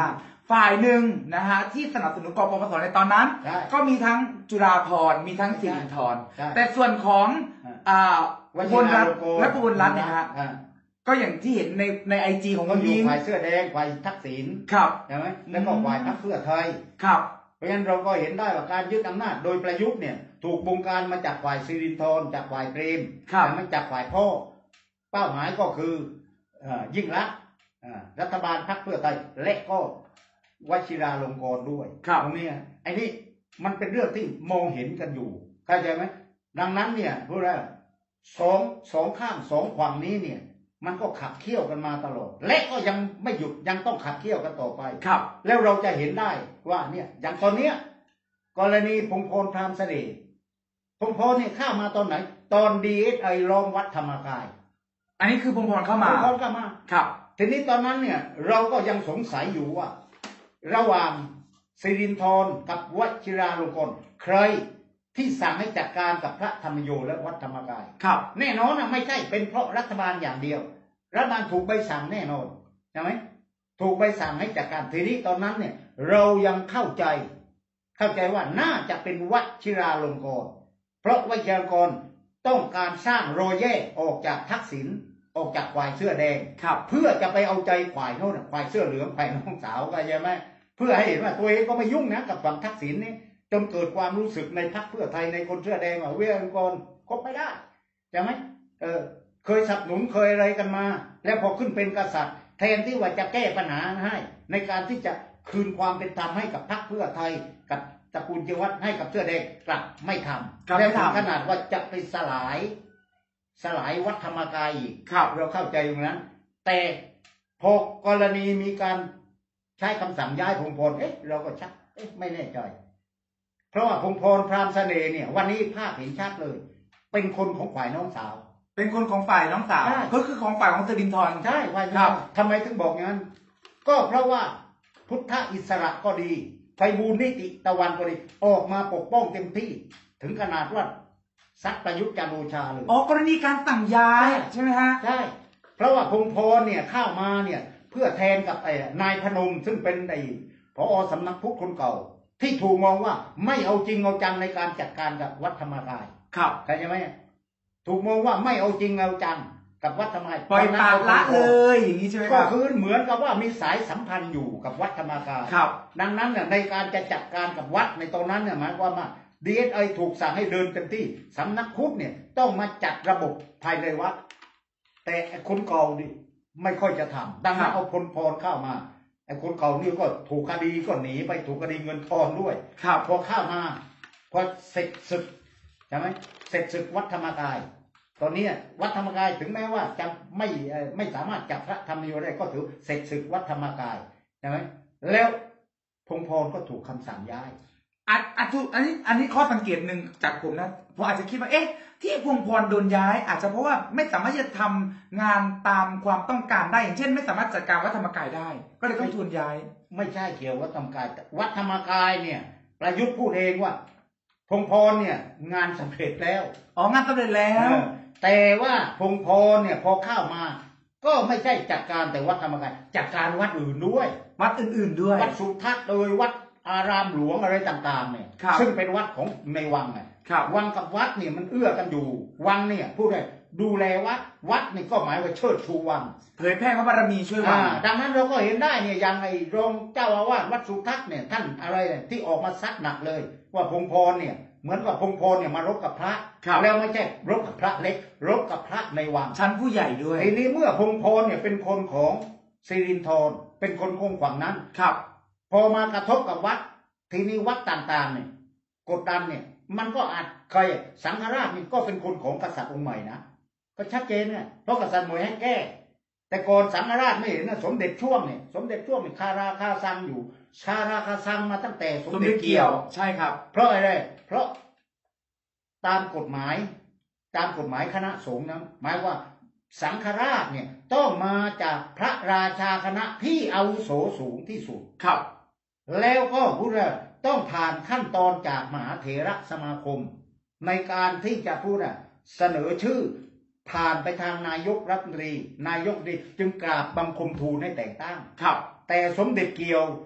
ฝ่ายหนึ่งนะฮะที่สนับสนุนกปปสในตอนนั้นใช่ก็มีทั้งจุฬาภรณ์มีทั้งสิรินธรใช่แต่ส่วนของวชิอุบลรารัตลน์งกรณ์และอุบลรัตน์เนี่ยฮะก็อย่างที่เห็นในไอจีของก็คุณอยู่ยิงฝ่ายเสื้อแดงฝ่ายทักษิณครับใช่ไหมแล้วก็ฝ่ายพรรคเพื่อไทยครับเพราะฉะนั้นเราก็เห็นได้ว่าการยึดอำนาจโดยประยุทธ์เนี่ยถูกบงการมาจากฝ่ายสิรินธรจากฝ่ายเปรมครับแต่ไม่จากฝ่ายพ่อเป้าหมายก็คือยิ่งรักษณ์รัฐบาลพรรคเพื่อไทยและก็วชิราลงกรณ์ด้วยครับตรงนี้ไอ้นี่มันเป็นเรื่องที่มองเห็นกันอยู่เข้าใจไหมดังนั้นเนี่ยพูดแล้วสองข้างสองฝั่งนี้เนี่ยมันก็ขับเคี่ยวกันมาตลอดและก็ยังไม่หยุดยังต้องขับเคี่ยวกันต่อไปครับแล้วเราจะเห็นได้ว่าเนี่ยอย่างตอนเนี้ยกรณีพงพลพรามเสน่ห์พงพลเนี่ยเข้ามาตอนไหน ตอนDSIล้อมวัดธรรมกายอันนี้คือพงพลเข้าพมางพลก็มาครับทีนี้ตอนนั้นเนี่ยเราก็ยังสงสัยอยู่ว่า ระหว่างสิรินธรกับวชิราลงกรณ์ใครที่สั่งให้จัดการกับพระธรรมโยและวัดธรรมกายครับแน่นอนนะไม่ใช่เป็นเพราะรัฐบาลอย่างเดียวรัฐบาลถูกใบสั่งแน่นอนใช่ไหมถูกใบสั่งให้จัดการทีนี้ตอนนั้นเนี่ยเรายังเข้าใจว่าน่าจะเป็นวชิราลงกรณ์เพราะวชิราลงกรณ์ต้องการสร้างรอยแยกออกจากทักษิณออกจากฝ่ายเสื้อแดงครับเพื่อจะไปเอาใจฝ่ายโน้นฝ่ายเสื้อเหลืองฝ่ายน้องสาวก็ใช่ไหมเพื่อให้เห็นว่าตัวเองก็ไม่ยุ่งนะกับฝั่งทักษิณนี่จนเกิดความรู้สึกในพรรคเพื่อไทยในคนเสื้อแดงว่าเวรกรคบไม่ได้ใช่ไหมเคยสนับสนุนเคยอะไรกันมา แล้วพอขึ้นเป็นกษัตริย์ แทนที่ว่าจะแก้ปัญหาให้ในการที่จะคืนความเป็นธรรมให้กับพรรคเพื่อไทยกับตระกูลเจวัฒน์ให้กับเสื้อแดงกลับไม่ทำแล้วถึงขนาดว่าจะไปสลายวัดธรรมกายอีกครับเราเข้าใจตรงนั้น แต่พอกรณีมีการใช้คำสั่งย้ายพงพลเราก็ชักไม่แน่ใจเพราะว่าพงพลพรามเสน่ห์เนี่ยวันนี้ภาพเห็นชัดเลย เป็นคนของฝ่ายน้องสาวเป็นคนของฝ่ายน้องสาวใช่ก็คือของฝ่ายของสิรินธรใช่ฝ่ายครับทำไมถึงบอกอย่างนั้น ก็เพราะว่าพุทธอิสระก็ดีไพบูลย์นิติตะวันก็ดีออกมาปกป้องเต็มที่ถึงขนาดว่าซัดประยุทธ์จันทร์โอชาเลยอ๋อกรณีการสั่งย้ายใช่ไหมฮะใช่เพราะว่าพงพลเนี่ยเข้ามาเนี่ยเพื่อแทนกับนายพนมซึ่งเป็นผอ.สำนักพุทธคนเก่า ที่ถูกมองว่าไม่เอาจริงเอาจังในการจัดการกับวัดธรรมกายครับเข้าใจไหมถูกมองว่าไม่เอาจริงเอาจังกับวัดธรรมกายปล่อยปละละเลยอย่างนี้ใช่ไหมคก็รับคือเหมือนกับว่ามีสายสัมพันธ์อยู่กับวัดธรรมกายครับดังนั้นเนี่ยในการจะจัดการกับวัดในตอนนั้นเนี่ยหมายความว่า DSI ถูกสั่งให้เดินเต็มที่สำนักพุทธเนี่ยต้องมาจัดระบบภายในวัด แต่คนเก่านี่ไม่ค่อยจะทำดังนั้นเอาพลพรเข้ามาไอ้คนเก่านี่ก็ถูกคดีก็หนีไปถูกคดีเงินทองด้วยครับพอเข้ามาพอเสร็จศึกใช่ไหมเสร็จศึกวัดธรรมกาย ตอนนี้วัดธรรมกายถึงแม้ว่าจะไม่สามารถจับพระธรรมโยได้ก็ถือเสร็จศึกวัดธรรมกายใช่ไหมแล้วพงพรก็ถูกคำสั่งย้ายอันนี้ข้อสังเกตหนึ่งจากผมนะผมอาจจะคิดว่าที่พงพรโดนย้าย อาจจะเพราะว่าไม่สามารถจะทำงานตามความต้องการได้อย่างเช่น ไม่สามารถจัดการวัดธรรมกายได้ ก็เลยต้องทูลย้ายไม่ใช่เกี่ยววัดธรรมกายวัดธรรมกายเนี่ยประยุทธ์พูดเองว่าพงพรเนี่ยงานสำเร็จแล้วอ๋องานสำเร็จแล้วแต่ว่าพงพรเนี่ยพอเข้ามา ก็ไม่ใช่จัดการแต่วัดธรรมกายจัดการวัดอื่นด้วยวัดอื่นๆด้วยวัดสุทัศน์โดยวัดอารามหลวงอะไรต่างๆเนี่ยครับซึ่งเป็นวัดของในวังไงครับวังกับวัดเนี่ยมันเอื้อกันอยู่วังเนี่ยพูดได้ดูแลวัดนี่ก็หมายว่าเชิดชูวังเผยแพร่พระบารมีช่วยวังดังนั้นเราก็เห็นได้เนี่ยอย่างไอ้รองเจ้าอาวาสวัดสุทัศน์เนี่ยท่านอะไรเนี่ยที่ออกมาซัดหนักเลย ว่าพงพรเนี่ยเหมือนกับพงพรเนี่ยมารบกับพระครับแล้วไม่ใช่รบกับพระเล็กรบกับพระในวังชั้นผู้ใหญ่ด้วยทีนี้เมื่อพงพรเนี่ยเป็นคนของสิรินธรเป็นคนคงฝั่งนั้นครับพอมากระทบกับวัดทีนี้วัดต่างๆเนี่ยกดดันเนี่ยมันก็อาจเคยสังฆราชนี่ก็เป็นคนของกษัตริย์องค์ใหม่นะก็ชัดเจนเนี่ยเพราะกษัตริย์มวยให้แก้แต่ก่อนสังฆราชไม่เห็นนะสมเด็จช่วงเนี่ยคาราคาซังอยู่คาราคาซังมาตั้งแต่สมเด็จเกี่ยวใช่ครับเพราะอะไรเพราะตามกฎหมายคณะสงฆ์นั้นหมายว่าสังฆราชเนี่ยต้องมาจากพระราชาคณะที่อาวุโสสูงที่สุดครับแล้วก็พูดว่าต้องผ่านขั้นตอนจากมหาเถระสมาคม ในการที่จะพูดเสนอชื่อผ่านไปทางนายกรัฐมนตรีนายกดีจึงกราบบังคมทูลให้แต่งตั้งครับแต่สมเด็จเกี่ยว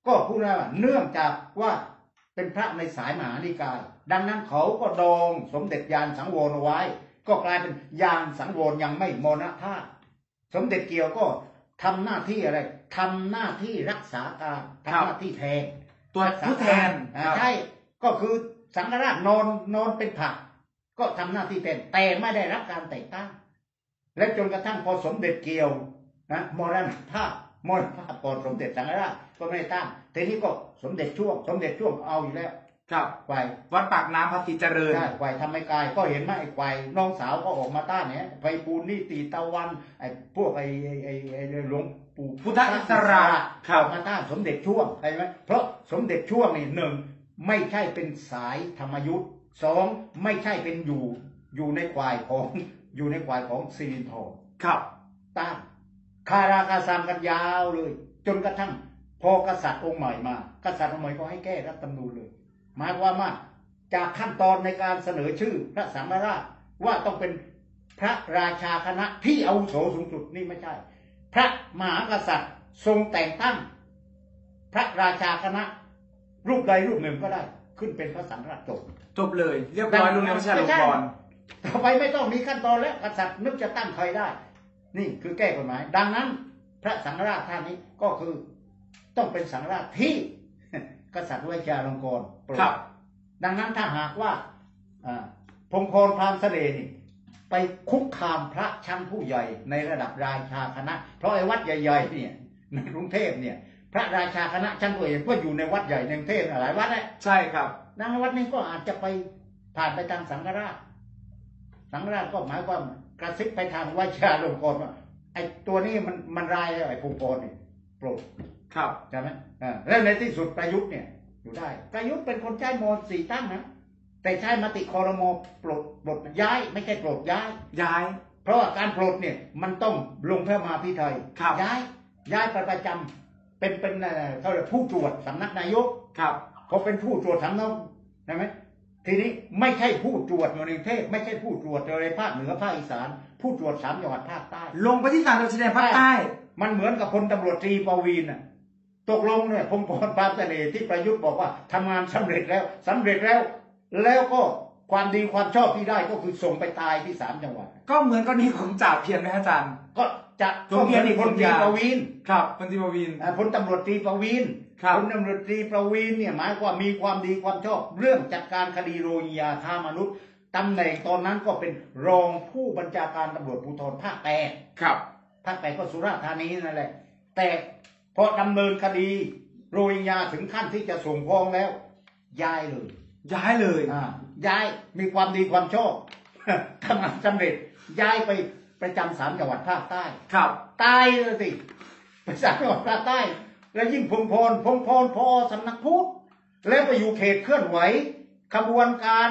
ก็พูดได้ว่าเนื่องจากว่าเป็นพระในสายมหานิกายดังนั้นเขาก็ดองสมเด็จยานสังวรเอาไว้ก็กลายเป็นยานสังวรยังไม่มรณภาพสมเด็จเกี่ยวก็ทำหน้าที่อะไรทำหน้าที่รักษาการทำหน้าที่แทนตัวผู้แทนใช่ก็คือสังฆราชนอนเป็นผักก็ทำหน้าที่แทนแต่ไม่ได้รับการแต่งตั้งและจนกระทั่งพอสมเด็จเกี่ยวนะมรณภาพก่อนสมเด็จสังฆราชก็ไม่ได้ตั้งทีนี้ก็สมเด็จช่วงเอาอยู่แล้วครับไฟวัดปากน้ำภาษีเจริญใช่ไฟทำไม่กายก็เห็นไหมไอ้ไฟน้องสาวก็ออกมาต้านเนี่ยไฟปูนนี่ตีตะวันไอ้พวกไอ้หลวงปู่พุทธอิสระเข้ามาต้านสมเด็จช่วงใช่ไหมเพราะสมเด็จช่วงนี่หนึ่งไม่ใช่เป็นสายธรรมยุทธ์สองไม่ใช่เป็นอยู่ในควายของสิรินธรครับต้านคาราคาซังกันยาวเลยจนกระทั่งพอกษัตริย์องค์ใหม่มากษัตริย์องค์ใหม่ก็ให้แก้รัฐธรรมนูญเลยหมายความว่าจากขั้นตอนในการเสนอชื่อพระสังฆราชว่าต้องเป็นพระราชาคณะที่อาวุโสสูงสุดนี่ไม่ใช่พระมหากษัตริย์ทรงแต่งตั้งพระราชาคณะรูปใดรูปหนึ่งก็ได้ขึ้นเป็นพระสังฆราชจบเลยเรียบร้อยลงในประชาชนก่อนต่อไปไม่ต้องมีขั้นตอนแล้วกษัตริย์นึกจะตั้งใครได้นี่คือแก้กฎหมายดังนั้นพระสังฆราชท่านนี้ก็คือต้องเป็นสังฆราชที่กษัตริย์วชิรลงกรณ์โปรดดังนั้นถ้าหากว่าพงศ์พรพราหมณ์เสน่ห์นี่ไปคุกคามพระชั้นผู้ใหญ่ในระดับราชาคณะเพราะไอ้วัดใหญ่ๆเนี่ยในกรุงเทพเนี่ยพระราชาคณะชั้นผู้ใหญ่ก็อยู่ในวัดใหญ่ในกรุงเทพหลายวัดนะใช่ครับดังนั้นวัดนี้ก็อาจจะไปผ่านไปทางสังฆราชก็หมายความกระซิบไปทางวชิรลงกรณ์ว่าไอ้ตัวนี้มันร้ายแล้วไอ้พงศ์พรนี่โปรดครับใช่ไหมแล้วในที่สุดประยุทธ์เนี่ยอยู่ได้ประยุทธ์เป็นคนใช้ม.4ตั้งนะแต่ใช้มติครม.ปลดย้ายไม่ใช่ปลดย้ายเพราะว่าการปลดเนี่ยมันต้องลงพระมาพิไทยย้ายไปประจำเป็นเขาเรียกผู้ตรวจสำนักนายกครับเขาเป็นผู้ตรวจสำนักใช่ไหมทีนี้ไม่ใช่ผู้ตรวจอยู่ในกรุงเทพไม่ใช่ผู้ตรวจในภาคเหนือภาคอีสานผู้ตรวจ3จังหวัดภาคใต้ลงไปที่3จังหวัดชายแดนภาคใต้มันเหมือนกับพลตำรวจตรีปวีณตกลงเนี่ยพงศ์พรพราหมณ์เสน่ห์ที่ประยุทธ์บอกว่าทำงานสำเร็จแล้วก็ความดีความชอบที่ได้ก็คือส่งไปตายที่3จังหวัดก็เหมือนกรณีของจ่าเพียรไหมอาจารย์ก็จะเพียรพลตรีประวีณครับพลตรีประวีณพลตำรวจตรีประวีณพลตำรวจตรีประวีณเนี่ยหมายความมีความดีความชอบเรื่องจัดการคดีโรฮิงญาค้ามนุษย์ตำแหน่งตอนนั้นก็เป็นรองผู้บัญชาการตำรวจภูธรภาค8 ครับภาค8ก็สุราษฎร์ธานีนั่นแหละแต่พอดำเนินคดีโรฮิงญาถึงขั้นที่จะส่งฟ้องแล้วย้ายเลยย้ายมีความดีความชอบทำงานสำเร็จย้ายไปประจำ3จังหวัดภาคใต้ครับตายเลยสิไป3จังหวัดภาคใต้แล้วยิ่งพงศ์พรพอสำนักพุทธแล้วไปอยู่เขตเคลื่อนไหวขบวนการ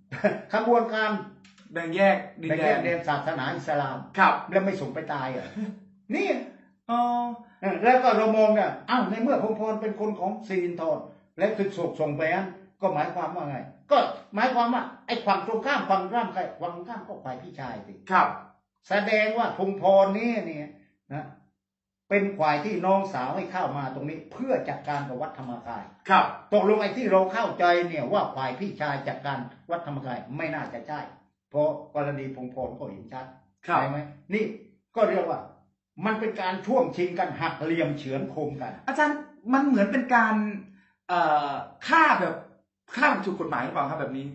แบ่งแยกดินแดนศาสนาอิสลามครับแล้วไม่ส่งไปตายนี่แล้วก็เรามองเนี่ยในเมื่อพงศ์พรเป็นคนของสิรินธรและคือส่งไปนั้นก็หมายความว่าไงก็หมายความว่าไอ้ฝั่งตรงข้ามฝั่งข้ามก็ฝ่ายพี่ชายสิครับแสดงว่าพงศ์พรนี่เนี่ยนะเป็นฝ่ายที่น้องสาวให้เข้ามาตรงนี้เพื่อจัดการกับวัดธรรมกายครับตกลงไอ้ที่เราเข้าใจเนี่ยว่าฝ่ายพี่ชายจัดการวัดธรรมกายไม่น่าจะใช่เพราะกรณีพงศ์พรก็เห็นชัดใช่ไหมนี่ก็เรียกว่ามันเป็นการช่วงชิงกันหักเหลี่ยมเฉือนคมกันอาจารย์มันเหมือนเป็นการฆ่าแบบถูกกฎหมายหรือเปล่าครับแบบนี้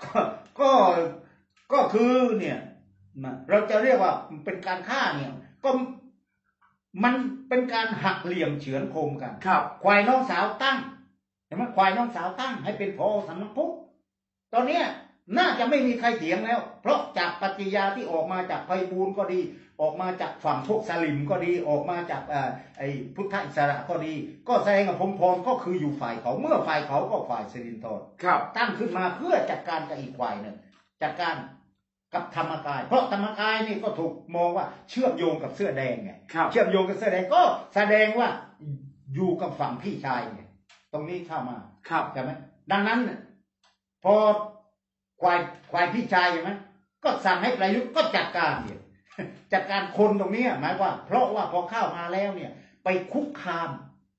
ก็คือเนี่ยเราจะเรียกว่าเป็นการฆ่าเนี่ยก็มันเป็นการหักเหลี่ยมเฉือนคมกันครับควายน้องสาวตั้งเห็นไหมควายน้องสาวตั้งให้เป็นผอ.สำนักพุทธตอนนี้น่าจะไม่มีใครเถียงแล้วเพราะจากปฏิญาที่ออกมาจากไพบูลย์ก็ดีออกมาจากฝั่งพวกสลิมก็ดีออกมาจากไอ้พุทธอิสระก็ดีก็แสดงว่าพงศ์พรก็คืออยู่ฝ่ายเขาเมื่อฝ่ายเขาก็ฝ่ายสิรินธรตั้งขึ้นมาเพื่อจัดการกับอีกฝ่ายหนึ่งจัดการกับธรรมกายเพราะธรรมกายนี่ก็ถูกมองว่าเชื่อมโยงกับเสื้อแดงไงเชื่อมโยงกับเสื้อแดงก็แสดงว่าอยู่กับฝั่งพี่ชายไงตรงนี้เข้ามาใช่ไหมดังนั้นพอควายพี่ชายใช่ไหมก็สั่งให้ประยุทธ์ก็จัดการเนี่ยจัดการคนตรงนี้หมายว่าเพราะว่าพอเข้ามาแล้วเนี่ยไปคุกคาม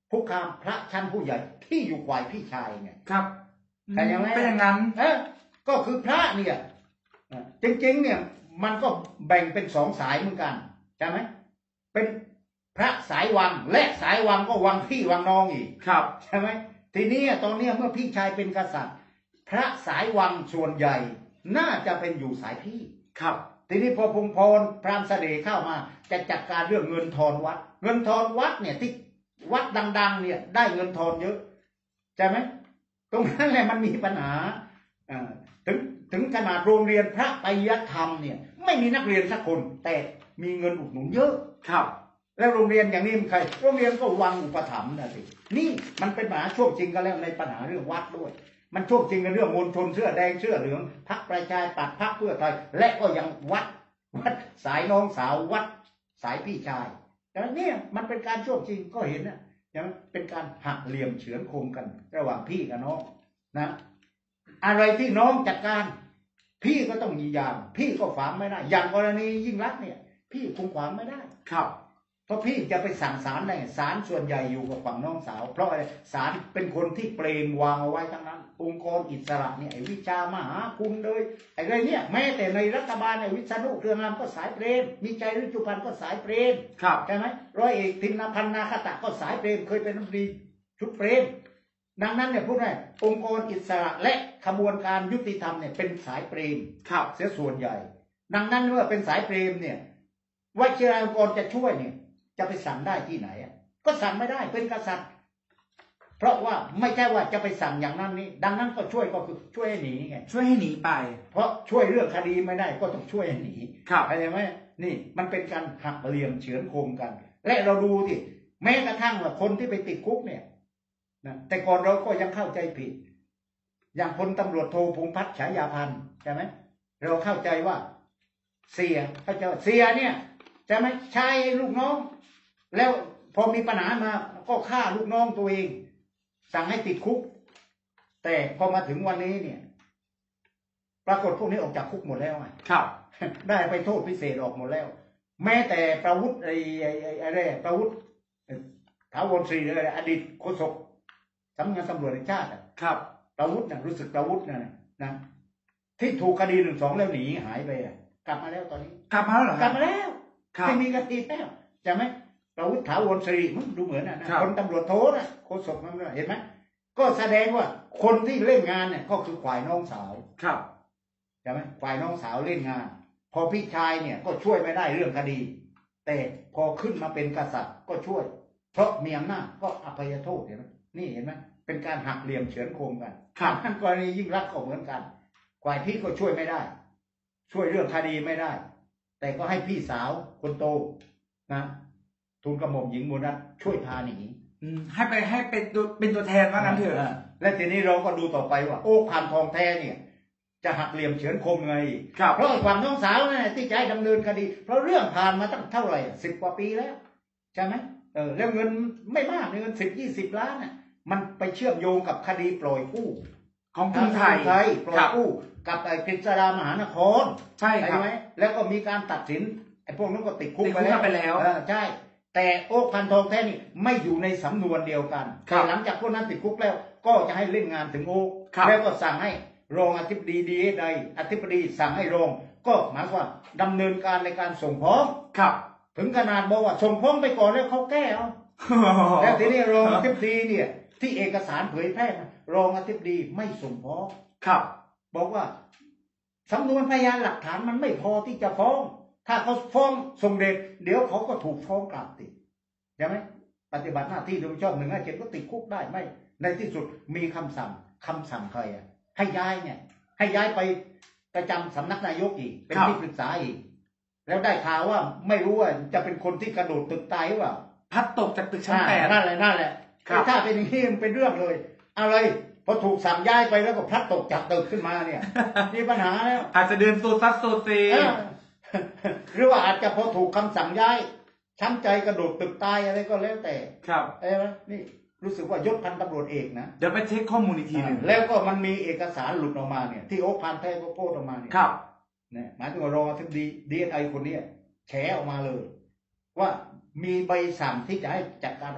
คุกคามพระชั้นผู้ใหญ่ที่อยู่ฝ่ายพี่ชายไงครับแต่ยังไงเป็นอย่างนั้นก็คือพระเนี่ยจริงๆเนี่ยมันก็แบ่งเป็น2 สายเหมือนกันใช่ไหมเป็นพระสายวังและสายวังก็วังพี่วังน้องอีกครับใช่ไหมทีนี้ตอนนี้เมื่อพี่ชายเป็นกษัตริย์ พระสายวังส่วนใหญ่น่าจะเป็นอยู่สายพี่ครับทีนี้พอพงพรพราหมณ์เสด็จเข้ามาจะจัดการเรื่องเงินทอนวัด เงินทอนวัดเนี่ยที่วัดดังๆเนี่ยได้เงินทอนเยอะใช่ไหมตรงนั้นแหละมันมีปัญหาถึงขนาดโรงเรียนพระไตรยธรรมเนี่ยไม่มีนักเรียนสักคนแต่มีเงินอุดหนุนเยอะครับแล้วโรงเรียนอย่างนี้มันใครโรงเรียนก็วังอุปถัมภ์นะสินี่มันเป็นปัญหาช่วงจริงกันแล้วในปัญหาเรื่องวัดด้วย มันช่วงจริงกันเรื่องมวลชนเสื้อแดงเสื้อเหลืองพรรคประชาธิปัตย์พรรคเพื่อไทยและก็ยังวัดสายน้องสาววัดสายพี่ชายแต่เนี่ยมันเป็นการช่วงจริงก็เห็นนะยังเป็นการหักเหลี่ยมเฉือนคมกันระหว่างพี่กับน้องนะอะไรที่น้องจัดการพี่ก็ต้องยียามพี่ก็ขวางไม่ได้อย่างกรณียิ่งรักษณ์เนี่ยพี่คงขวางไม่ได้ครับเพราะพี่จะไปสั่งศาลได้ศาลส่วนใหญ่อยู่กับฝั่งน้องสาวเพราะอะไรศาลเป็นคนที่เปรมวางเอาไว้ทั้งนั้นองค์กรอิสระเนี่ยไอ้วิชามหาคุณเลยไอ้ไรเนี่ยแม้แต่ในรัฐบาลไอ้วิษณุเครืองามก็สายเปรมมีใจฤชุพันธ์ก็สายเปรมครับใช่ไหมร้อยเอกทินพันธ์นาคตะก็สายเปรมเคยเป็นรัฐมนตรีชุดเปรมดังนั้นเนี่ยพูดง่ายองค์กรอิสระและขบวนการยุติธรรมเนี่ยเป็นสายเปรมครับเสียส่วนใหญ่ดังนั้นเมื่อเป็นสายเปรมเนี่ยวชิรากรจะช่วยเนี่ยจะไปสั่งได้ที่ไหนก็สั่งไม่ได้เป็นกษัตริย์เพราะว่าไม่ใช่ว่าจะไปสั่งอย่างนั้นนี้ดังนั้นก็ช่วยก็คือช่วยให้หนีไงช่วยให้หนีไปเพราะช่วยเรื่องคดีไม่ได้ก็ต้องช่วยให้หนีครับเข้าใจไหมนี่มันเป็นการหักเหลี่ยมเฉือนคมกัน และเราดูที่แม้กระทั่งว่าคนที่ไปติดคุกเนี่ยนะแต่ก่อนเราก็ยังเข้าใจผิดอย่างพลตำรวจโทพงษ์พัฒน์ฉายาพันธ์ใช่ไหมเราเข้าใจว่าเสียเข้าใจว่าเสียเนี่ยใช่ไหมใช้ลูกน้องแล้วพอมีปัญหามาก็ฆ่าลูกน้องตัวเองสั่งให้ติดคุกแต่พอมาถึงวันนี้เนี่ยปรากฏพวกนี้ออกจากคุกหมดแล้วไงครับได้ไปโทษพิเศษออกหมดแล้ว แม้แต่ประวุฒิอะไรประวุฒิถาวรศรีอะไรอดีตโฆษกสำนักงานตำรวจแห่งชาติครับประวุฒินะรู้สึกประวุฒินะที่ถูกคดี1-2แล้วหนีหายไปกลับมาแล้วตอนนี้กลับมาแล้วเหรอก คลัรับบ มาแล้วครับไม่มีคดีแล้วใช่ไหมประวุฒิถาวรศรีดูเหมือนนะครับ คนตำรวจโทนะโฆษกนั่นเห็นไหมก็แสดงว่าคนที่เล่นงานเนี่ยก็คือฝ่ายน้องสาวครับใช่ไหมฝ่ายน้องสาวเล่นงาน พอพี่ชายเนี่ยก็ช่วยไม่ได้เรื่องคดี แต่พอขึ้นมาเป็นกษัตริย์ก็ช่วย เพราะมีอำนาจก็อภัยโทษเห็นไหมนี่เห็นไหมเป็นการหักเหลี่ยมเฉือนคมกันครับทั้งกรณียิ่งรักษณ์ก็เหมือนกันฝ่ายพี่ก็ช่วยไม่ได้ ช่วยเรื่องคดีไม่ได้ แต่ก็ให้พี่สาวคนโตนะทูลกระหม่อมหญิงมนรัตน์ช่วยพาหนีให้เป็นตัวแทนว่างั้นเถอะและทีนี้เราก็ดูต่อไปว่าโอ้ผ่านทองแท้เนี่ย จะหักเหลี่ยมเฉือนคมไงครับเพราะฝั่งน้องสาวนะที่จะให้ดำเนินคดี เพราะเรื่องผ่านมาตั้งเท่าไหร่10 กว่าปีแล้วใช่ไหมแล้วเงินไม่มากเงิน10-20 ล้านน่ะมันไปเชื่อมโยงกับคดีปล่อยกู้ของกรุงไทยปล่อยกู้กับไอ้กฤษดามหานครใช่ครับไหมแล้วก็มีการตัดสินไอ้พวกนั้นก็ติดคุกติดคุกไปแล้วใช่ แต่โอ๊คพันทองแท้นี่ไม่อยู่ในสำนวนเดียวกันครับแต่หลังจากพวกนั้นติดคุกแล้ว ก็จะให้เล่นงานถึงโอ๊คครับแล้วก็สั่งให้รองอธิบดีดีใดอธิบดีสั่งให้รองก็หมายว่าดำเนินการในการส่งฟ้องครับถึงขนาดบอกว่าส่งฟ้องไปก่อนแล้วเขาแก้เอาแล้วทีนี้รองอธิบดีเนี่ยที่เอกสารเผยแพร่มารองอธิบดีไม่ส่งฟ้องครับบอกว่าสำนวนพยานหลักฐานมันไม่พอที่จะฟ้อง ถ้าเขาฟ้องส่งเด็กเดี๋ยวเขาก็ถูกฟ้องกลับติดใช่ไหมปฏิบัติหน้าที่โดยชอบ157ก็ติดคุกได้ไม่ในที่สุดมีคำสั่งใครให้ย้ายเนี่ยให้ย้ายไปประจำสำนักนายกอีกเป็นที่ปรึกษาอีกแล้วได้ข่าวว่าไม่รู้ว่าจะเป็นคนที่กระโดดตึกตายหรือเปล่าพัดตกจากตึกชั้น 8 นั่นแหละครับถ้าเป็นอย่างนี้มันเป็นเรื่องเลยอะไรพอถูกสั่งย้ายไปแล้วก็พลัดตกจากตึกขึ้นมาเนี่ย มีปัญหาแล้วอาจจะเดินโซซัสโซเซหรือว่าอาจจะพอถูกคำสั่งย้ายช้ำใจกระโดดตึกตายอะไรก็แล้วแต่ครับนี่รู้สึกว่ายศพันตำรวจเอกนะเดี๋ยวไปเช็คข้อมูลอีกทีหนึ่งแล้วก็มันมีเอกสารหลุดออกมาเนี่ยที่โอ๊คพันแท้ก็โพสต์ออกมาเนี่ยครับเนี่ยหมายถึงว่ารองอธิบดี DSI คนเนี้ยแฉออกมาเลย ว่ามีใบสั่งที่จะให้จัดการโอ๊ค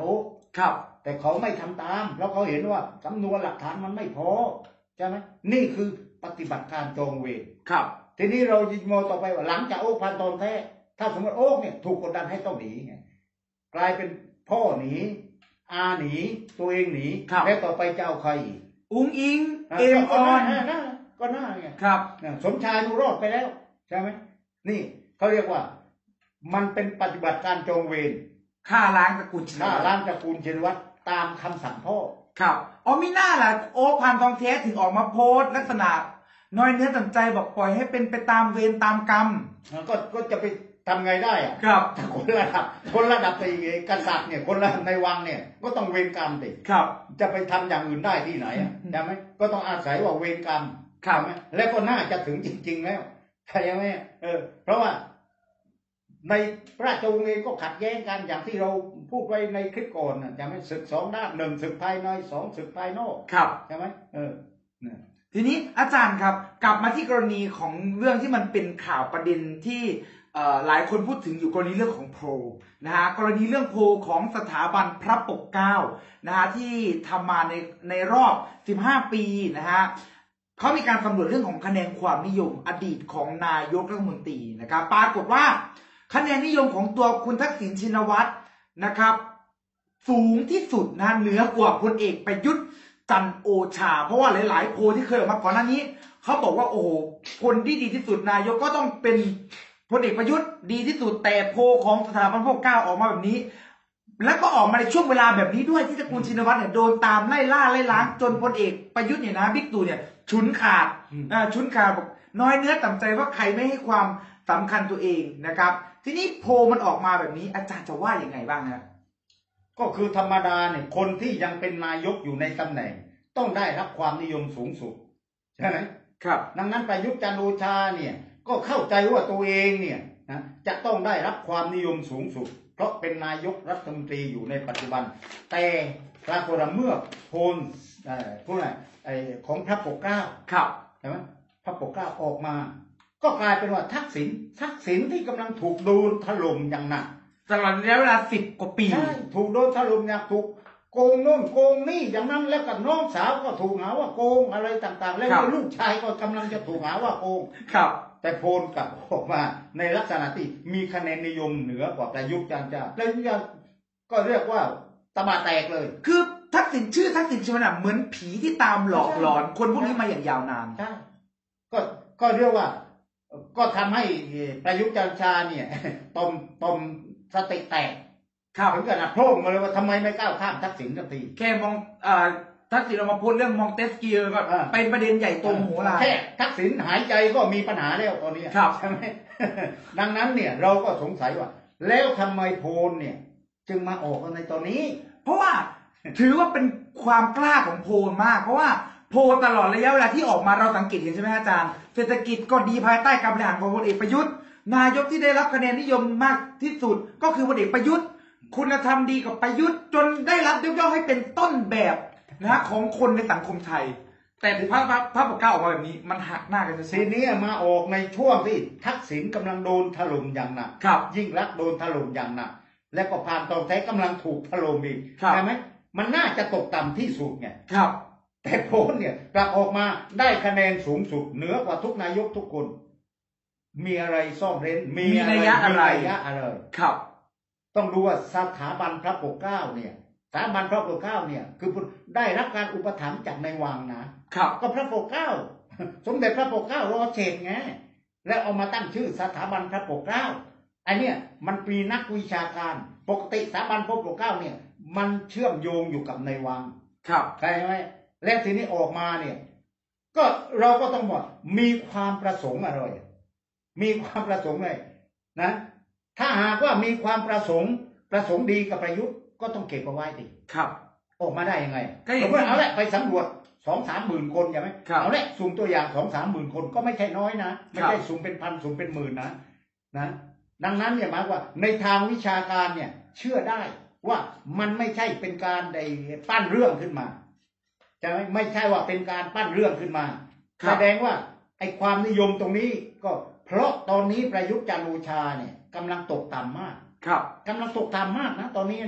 ครับแต่เขาไม่ทำตามแล้วเขาเห็นว่าสำนวนหลักฐานมันไม่พอใช่ไหมนี่คือปฏิบัติการจองเวรครับทีนี้เราจะมองต่อไปว่าหลังจากโอ๊คพันตอนแท้ถ้าสมมติโอ๊คเนี่ยถูกกดดันให้ต้องหนีไงกลายเป็นพ่อหนีอาหนีตัวเองหนีครับแล้วต่อไปจะเอาใครอีกอุ้งอิงะเอมออนก็น่าไงครับสมชายนุรอดไปแล้วใช่ไหมนี่เขาเรียกว่ามันเป็นปฏิบัติการจองเวรฆ่าล้างตระกูลชินฆ่าวัตรล้างตระกูลชินวัตรตามคำสั่งพ่อครับอ๋อมีหน้าล่ะโอ๊คพันทองแท้ถึงออกมาโพสต์ลักษณะน้อยเนื้อต่ำใจบอกปล่อยให้เป็นไปตามเวรตามกรรมก็จะไปทำไงได้อะครับถ้าคนระดับไอ้กษัตริย์เนี่ยคนระดับในวังเนี่ยก็ต้องเวรกรรมติครับจะไปทำอย่างอื่นได้ที่ไหนอ่ะใช่ไหมก็ต้องอาศัยว่าเวรกรรมครับใช่ไหมแล้วก็น่าจะถึงจริง ๆ แล้วใช่ไหมเพราะว่าในราชวงศ์เองก็ขัดแย้งกันอย่างที่เราพูดไว้ในคลิปก่อนนะใช่ไหมศึกสองด้านหนึ่งศึกภายในสองศึกภายนอกครับใช่ไหมเนี่ยทีนี้อาจารย์ครับกลับมาที่กรณีของเรื่องที่มันเป็นข่าวประเด็นที่หลายคนพูดถึงอยู่กรณีเรื่องของโพลนะฮะกรณีเรื่องโพลของสถาบันพระปกเกล้านะฮะที่ทำมาในรอบ 15 ปีนะฮะเขามีการสำรวจเรื่องของคะแนนความนิยมอดีตของนายกรัฐมนตรีนะครับปรากฏว่าคะแนนนิยมของตัวคุณทักษิณชินวัตรนะครับสูงที่สุดนะเหนือกว่าพลเอกประยุทธ์จันทร์โอชาเพราะว่าหลายๆโพลที่เคยออกมาก่อนหน้านี้เขาบอกว่าโอ้โหคนที่ดีที่สุดนายกก็ต้องเป็นพลเอกประยุทธ์ดีที่สุดแต่โพลของสถาบันพระปกเกล้าออกมาแบบนี้แล้วก็ออกมาในช่วงเวลาแบบนี้ด้วยที่ตระกูลชินวัตรเนี่ยโดนตามไล่ล่าไล่ล้างจนพลเอกประยุทธ์เนี่ยนะบิ๊กตู่เนี่ยฉุนขาดฉุนขาดบอกน้อยเนื้อต่ำใจว่าใครไม่ให้ความสำคัญตัวเองนะครับทีนี้โพลมันออกมาแบบนี้อาจารย์จะว่ายังไงบ้างฮะก็คือธรรมดาเนี่ยคนที่ยังเป็นนายกอยู่ในตำแหน่งต้องได้รับความนิยมสูงสุดใช่ไหมครับดังนั้นประยุทธ์จันทร์โอชาเนี่ยก็เข้าใจว่าตัวเองเนี่ยนะจะต้องได้รับความนิยมสูงสุดเพราะเป็นนายกรัฐมนตรีอยู่ในปัจจุบันแต่ปรากฏว่าเมื่อโพลผู้ไหนของพระปกเกล้าครับใช่ไหมพระปกเกล้าออกมา ก็กลายเป็นว่าทักษิณที่กำลังถูกโดนถล่มอย่างหนักตลอดระยะเวลา10 กว่าปีใช่ถูกโดนถล่มอย่างถูกโกงโน่นโกงนี่อย่างนั้นแล้วกับน้องสาวก็ถูกหาว่าโกงอะไรต่างๆ แล้วลูกชายก็กำลังจะถูกหาว่าโกงครับแต่โพลกลับออกมาในลักษณะที่มีคะแนนนิยมเหนือกว่าประยุทธ์จันทร์โอชาแล้วยังก็เรียกว่าตะบะแตกเลยคือทักษิณชื่อทักษิณชินวัตรเหมือนผีที่ตามหลอกหลอนคนพวกนี้มาอย่างยาวนานใช่ก็เรียกว่าก็ทำให้ประยุทธ์จันทร์โอชาเนี่ยตมสติแตกครับถึงขนาดโพร่งมาเลยว่าทำไมไม่ก้าวข้ามทักษิณสักทีแค่มองทักษิณออกมาพูดเรื่องมองเตสกีก็เป็นประเด็นใหญ่โตมโหฬารแค่ทักษิณหายใจก็มีปัญหาแล้วตอนนี้ครับใช่ไหม ดังนั้นเนี่ยเราก็สงสัยว่า แล้วทำไมโพลเนี่ย จึงมาออกในตอนนี้เพราะว่าถือว่าเป็นความกล้าของโพลมาก เพราะว่าโพลตลอดระยะเวลาที่ออกมาเราสังเกตเห็นใช่ไหมอาจารย์เศรษฐกิจก็ดีภายใต้การบริหารของพลเอกประยุทธ์นายกที่ได้รับคะแนนนิยมมากที่สุดก็คือพลเอกประยุทธ์คุณธรรมดีกับประยุทธ์จนได้รับยกย่องให้เป็นต้นแบบนะของคนในสังคมไทย แต่พระปกเกล้าออกมาแบบนี้มันหักหน้ากันจะทีนี้มาออกในช่วงที่ทักษิณกำลังโดนถล่มอย่างหนักครับยิ่งรักษณ์โดนถล่มอย่างหนัก และก็ผ่านตองแท้กำลังถูกถล่มอีกครับใช่ไหมมันน่าจะตกต่ำที่สุดไงครับแต่โพลเนี่ยกลับออกมาได้คะแนนสูงสุดเหนือกว่าทุกนายกทุกคน มีอะไรซ่อนเร้นมีนัยยะอะไรมีนัยยะอะไรครับต้องดูว่าสถาบันพระปกเกล้าเนี่ยสถาบันพระปกเกล้าเนี่ยคือได้รับการอุปถัมภ์จากในวังนะครับ ก็พระปกเกล้า สมเด็จพระปกเกล้ารอเชกไงแล้วเอามาตั้งชื่อสถาบันพระปกเกล้าอันเนี้ยมันมีนักวิชาการปกติสถาบันพระปกเกล้าเนี่ยมันเชื่อมโยงอยู่กับในวังครับใช่ไหมแล้วทีนี้ออกมาเนี่ยก็เราก็ต้องบอกมีความประสงค์อะไรมีความประสงค์อะไรนะ ถ้าหากว่ามีความประสงค์ดีกับประยุทธ์ก็ต้องเก็บเอาไว้ดิครับออกมาได้ยังไงก็อย่างผมว่าเอาละไปสำรวจ2-3 หมื่นคนใช่ไหมครับเอาละสุ่มตัวอย่าง2-3 หมื่นคนก็ไม่ใช่น้อยนะไม่ใช่สุ่มเป็นพันสุ่มเป็นหมื่นนะดังนั้นเนี่ยหมายว่าในทางวิชาการเนี่ยเชื่อได้ว่ามันไม่ใช่เป็นการได้ปั้นเรื่องขึ้นมาใช่ไหมไม่ใช่ว่าเป็นการปั้นเรื่องขึ้นมาครับแสดงว่าไอ้ความนิยมตรงนี้ก็เพราะตอนนี้ประยุทธ์จันทร์โอชาเนี่ยกำลังตกต่ำมากครับกำลังตกต่ำมากนะตอนนี้นะ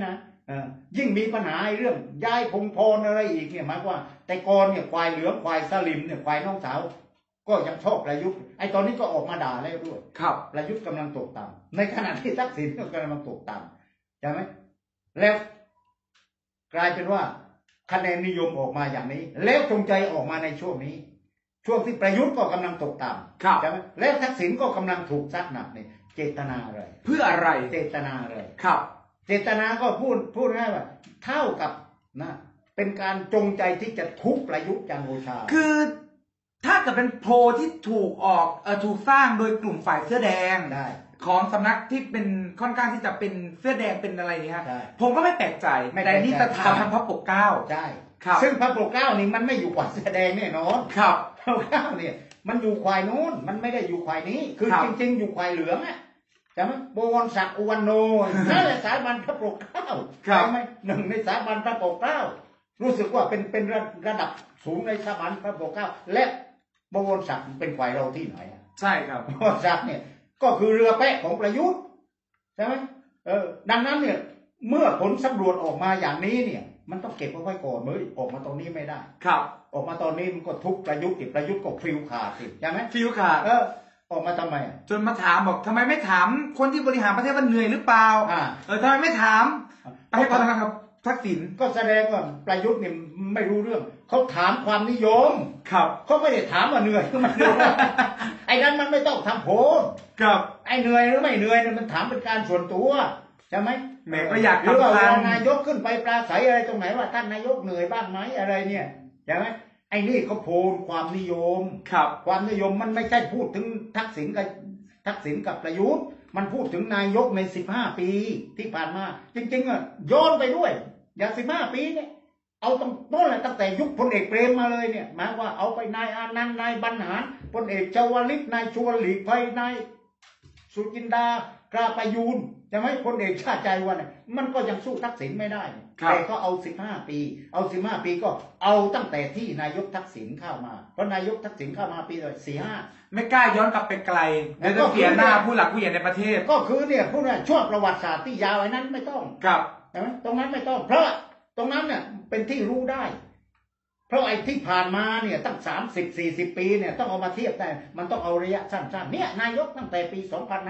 ยิ่งมีปัญหาเรื่องย้ายพงพรอะไรอีกเนี่ยหมายว่าแต่ก่อนเนี่ยควายเหลืองควายสลิมเนี่ยควายน้องสาวก็ยังชอบประยุทธ์ไอ้ตอนนี้ก็ออกมาด่าแล้วด้วยครับประยุทธ์กำลังตกต่ำในขณะที่ทักษิณก็กำลังตกต่ำใช่ไหมแล้วกลายเป็นว่าคะแนนนิยมออกมาอย่างนี้ แล้วจงใจออกมาในช่วงนี้ ช่วงที่ประยุทธ์ก็กำลังตกต่ำใช่ไหมแล้วทักษิณก็กำลังถูกซัดหนักเนี่ยเจตนาอะไรเพื่ออะไรเจตนาอะไรครับเจตนาก็พูดง่ายว่าเท่ากับนะเป็นการจงใจที่จะทุบประยุทธ์จันทร์โอชาคือถ้าจะเป็นโพลที่ถูกถูกสร้างโดยกลุ่มฝ่ายเสื้อแดงได้ของสำนักที่เป็นค่อนข้างที่จะเป็นเสื้อแดงเป็นอะไรนี่ฮะผมก็ไม่แปลกใจแต่นี่สถาบันพระปกเกล้าใช่ครับซึ่งพระปกเกล้านี่มันไม่อยู่ฝ่ายเสื้อแดงแน่นอนครับพระปกเกล้าเนี่ยมันอยู่ควายนู้นมันไม่ได้อยู่ควายนี้คือจริงๆอยู่ควายเหลืองอะใช่ไหมบวรศักดิ์อุวันโนนั่นแหละสถาบันพระปกเกล้าใช่ไหมหนึ่งในสถาบันพระปกเกล้ารู้สึกว่าเป็นระดับสูงในสถาบันพระปกเกล้าและบวรศักดิ์เป็นฝ่ายเราที่ไหนใช่ครับบวรศักดิ์เนี่ยก็คือเรือแปะของประยุทธ์ใช่ไหมดังนั้นเนี่ยเมื่อผลสำรวจออกมาอย่างนี้เนี่ยมันต้องเก็บเอาไว้ก่อนเลยออกมาตอนนี้ไม่ได้ครับออกมาตอนนี้มันก็ทุบประยุทธ์ติดประยุทธ์ก็ฟิวขาดติดใช่ไหมฟิวขาดออกมาทำไมจนมาถามบอกทำไมไม่ถามคนที่บริหารประเทศว่าเหนื่อยหรือเปล่าทำไมไม่ถามไปให้พอนะครับทักษิณก็แสดงว่าประยุทธ์เนี่ยไม่รู้เรื่องเขาถามความนิยมครับเขาไม่ได้ถามว่าเหนื่อยหรือไม่เหนื่อยไอ้นั้นมันไม่ต้องทำโผล่ครับไอ้เหนื่อยหรือไม่เหนื่อยเนี่ยมันถามเป็นการส่วนตัวใช่ไหมแม่ก็อยากหรือว่านายกขึ้นไปปราศัยอะไรตรงไหนว่าท่านนายกเหนื่อยบ้างไหมอะไรเนี่ยใช่ไหมไอ้นี่เขาโพลความนิยมครับความนิยมมันไม่ใช่พูดถึงทักษิณกับประยุทธ์มันพูดถึงนายกใน15 ปีที่ผ่านมาจริงๆอ่ะย้อนไปด้วยอย่าง15 ปีเนี่ยเอาตรงโน้นแหละตั้งแต่ยุคพลเอกเปรมมาเลยเนี่ยหมายว่าเอาไปนายอานันต์นายบรรหารพลเอกชวลิตนายชวนหลีกภัยนายสุจินดากราประยูนจะไม่พลเอกชาติใจวันเนี่ยมันก็ยังสู้ทักษิณไม่ได้แต่ก็เอา15 ปีเอา15 ปีก็เอาตั้งแต่ที่นายกทักษิณเข้ามาเพราะนายกทักษิณเข้ามาปี45 ไม่กล้าย้อนกลับไปไกลแล้วก็เสียหน้าผู้หลักผู้ใหญ่ในประเทศก็คือเนี่ยพูดว่าช่วงประวัติศาสตร์ที่ยาวไอ้นั้นไม่ต้องครับใช่ไหมตรงนั้นไม่ต้องเพราะตรงนั้นเนี่ยเป็นที่รู้ได้เพราะไอ้ที่ผ่านมาเนี่ยตั้ง30-40 ปีเนี่ยต้องเอามาเทียบได้มันต้องเอาระยะสั้นๆเนี่ยนายกตั้งแต่ปี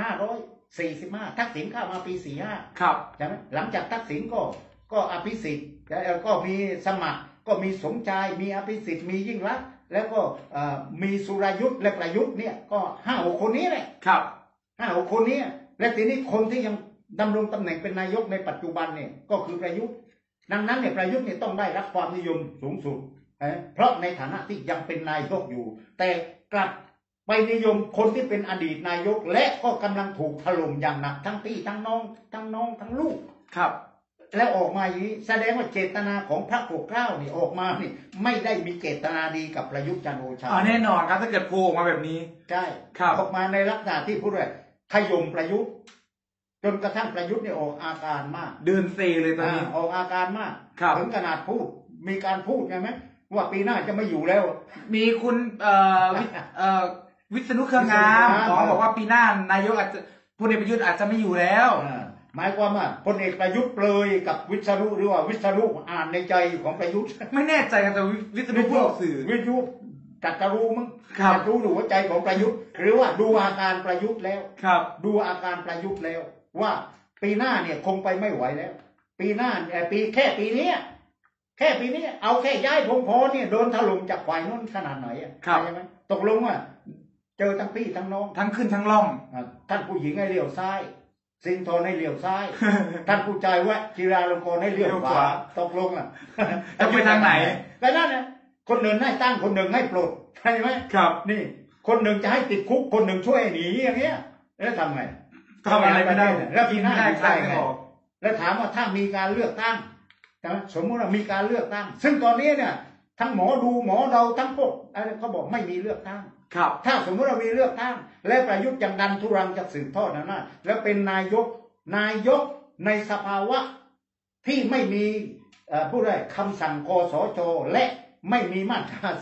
2545ทักษิณเข้ามาปี45 ครับใช่ไหมหลังจากทักษิณก็อภิสิทธิ์ก็มีสมัครก็มีสมชายมีอภิสิทธิ์มียิ่งรักษณ์แล้วก็มีสุรยุทธ์และประยุทธ์เนี่ยก็5-6 คนนี้แหละครับ 5-6 คนนี้และทีนี้คนที่ยังดำรงตำแหน่งเป็นนายกในปัจจุบันเนี่ยก็คือประยุทธ์ดังนั้นเนี่ยประยุทธ์เนี่ยต้องได้รับความนิยมสูงสุดเพราะในฐานะที่ยังเป็นนายกอยู่แต่กลับไปนิยมคนที่เป็นอดีตนายกและก็กำลังถูกถล่มอย่างหนักทั้งพี่ทั้งน้องทั้งลูกครับแล้วออกมาอย่างนี้แสดงว่าเจตนาของพรรคปกเกล้านี่ออกมานี่ไม่ได้มีเจตนาดีกับประยุทธ์จันทร์โอชาแน่นอนครับถ้าเกิดโผล่ออกมาแบบนี้ใช่ออกมาในลักษณะที่พูดว่าขย่มประยุทธ์จนกระทั่งประยุทธ์เนี่ยออกอาการมากเดินเซเลยตอนนี้ออกอาการมากถึงขนาดพูดมีการพูดใช่ไหมว่าปีหน้าจะไม่อยู่แล้วมีคุณวิษณุเครืองามบอกว่าปีหน้านายกอาจจะพลเอกประยุทธ์อาจจะไม่อยู่แล้วหมายความว่าพลเอกประยุทธ์เปลยกับวิษณุหรือว่าวิษณุอ่านในใจของประยุทธ์ไม่แน่ใจกันแต่วิษณุพูดออกสื่อวิษณุจัดรู้มั้งรู้หัวใจของประยุทธ์หรือว่าดูอาการประยุทธ์แล้วดูอาการประยุทธ์แล้วว่าปีหน้าเนี่ยคงไปไม่ไหวแล้วปีหน้าแค่ปีนี้เอาแค่ย้ายพงพรเนี่ยโดนถล่มจากฝ่ายนู้นขนาดไหนใช่ไหมตกลงว่าเจอทั้งพี่ทั้งน้องทั้งขึ้นทั้งล่องท่านผู้หญิงให้เลี้ยวซ้ายสิงห์ทองให้เลี้ยวซ้ายท่านผู้ชายว่าจิราลงกรณ์ให้เลี้ยวขวาตกลงจะไปทางไหนแต่นั่นนะคนหนึ่งให้ตั้งคนหนึ่งให้ปลดใช่ไหมครับนี่คนหนึ่งจะให้ติดคุกคนหนึ่งช่วยหนีอย่างเงี้ยแล้วทำไงทำอะไรไม่ได้แล้วปีหน้าใครไงแล้วถามว่าถ้ามีการเลือกตั้งสมมติว่ามีการเลือกตั้งซึ่งตอนนี้เนี่ยทั้งหมอดูหมอเดาทั้งพวกอะไรเขาบอกไม่มีเลือกตั้งถ้าสมมติเรามีเลือกตั้งและประยุทธ์ยังดันทุรังจะสืบทอดนะแล้วเป็นนายกในสภาวะที่ไม่มีผู้ใดคำสั่งคสช.และไม่มีมาตรา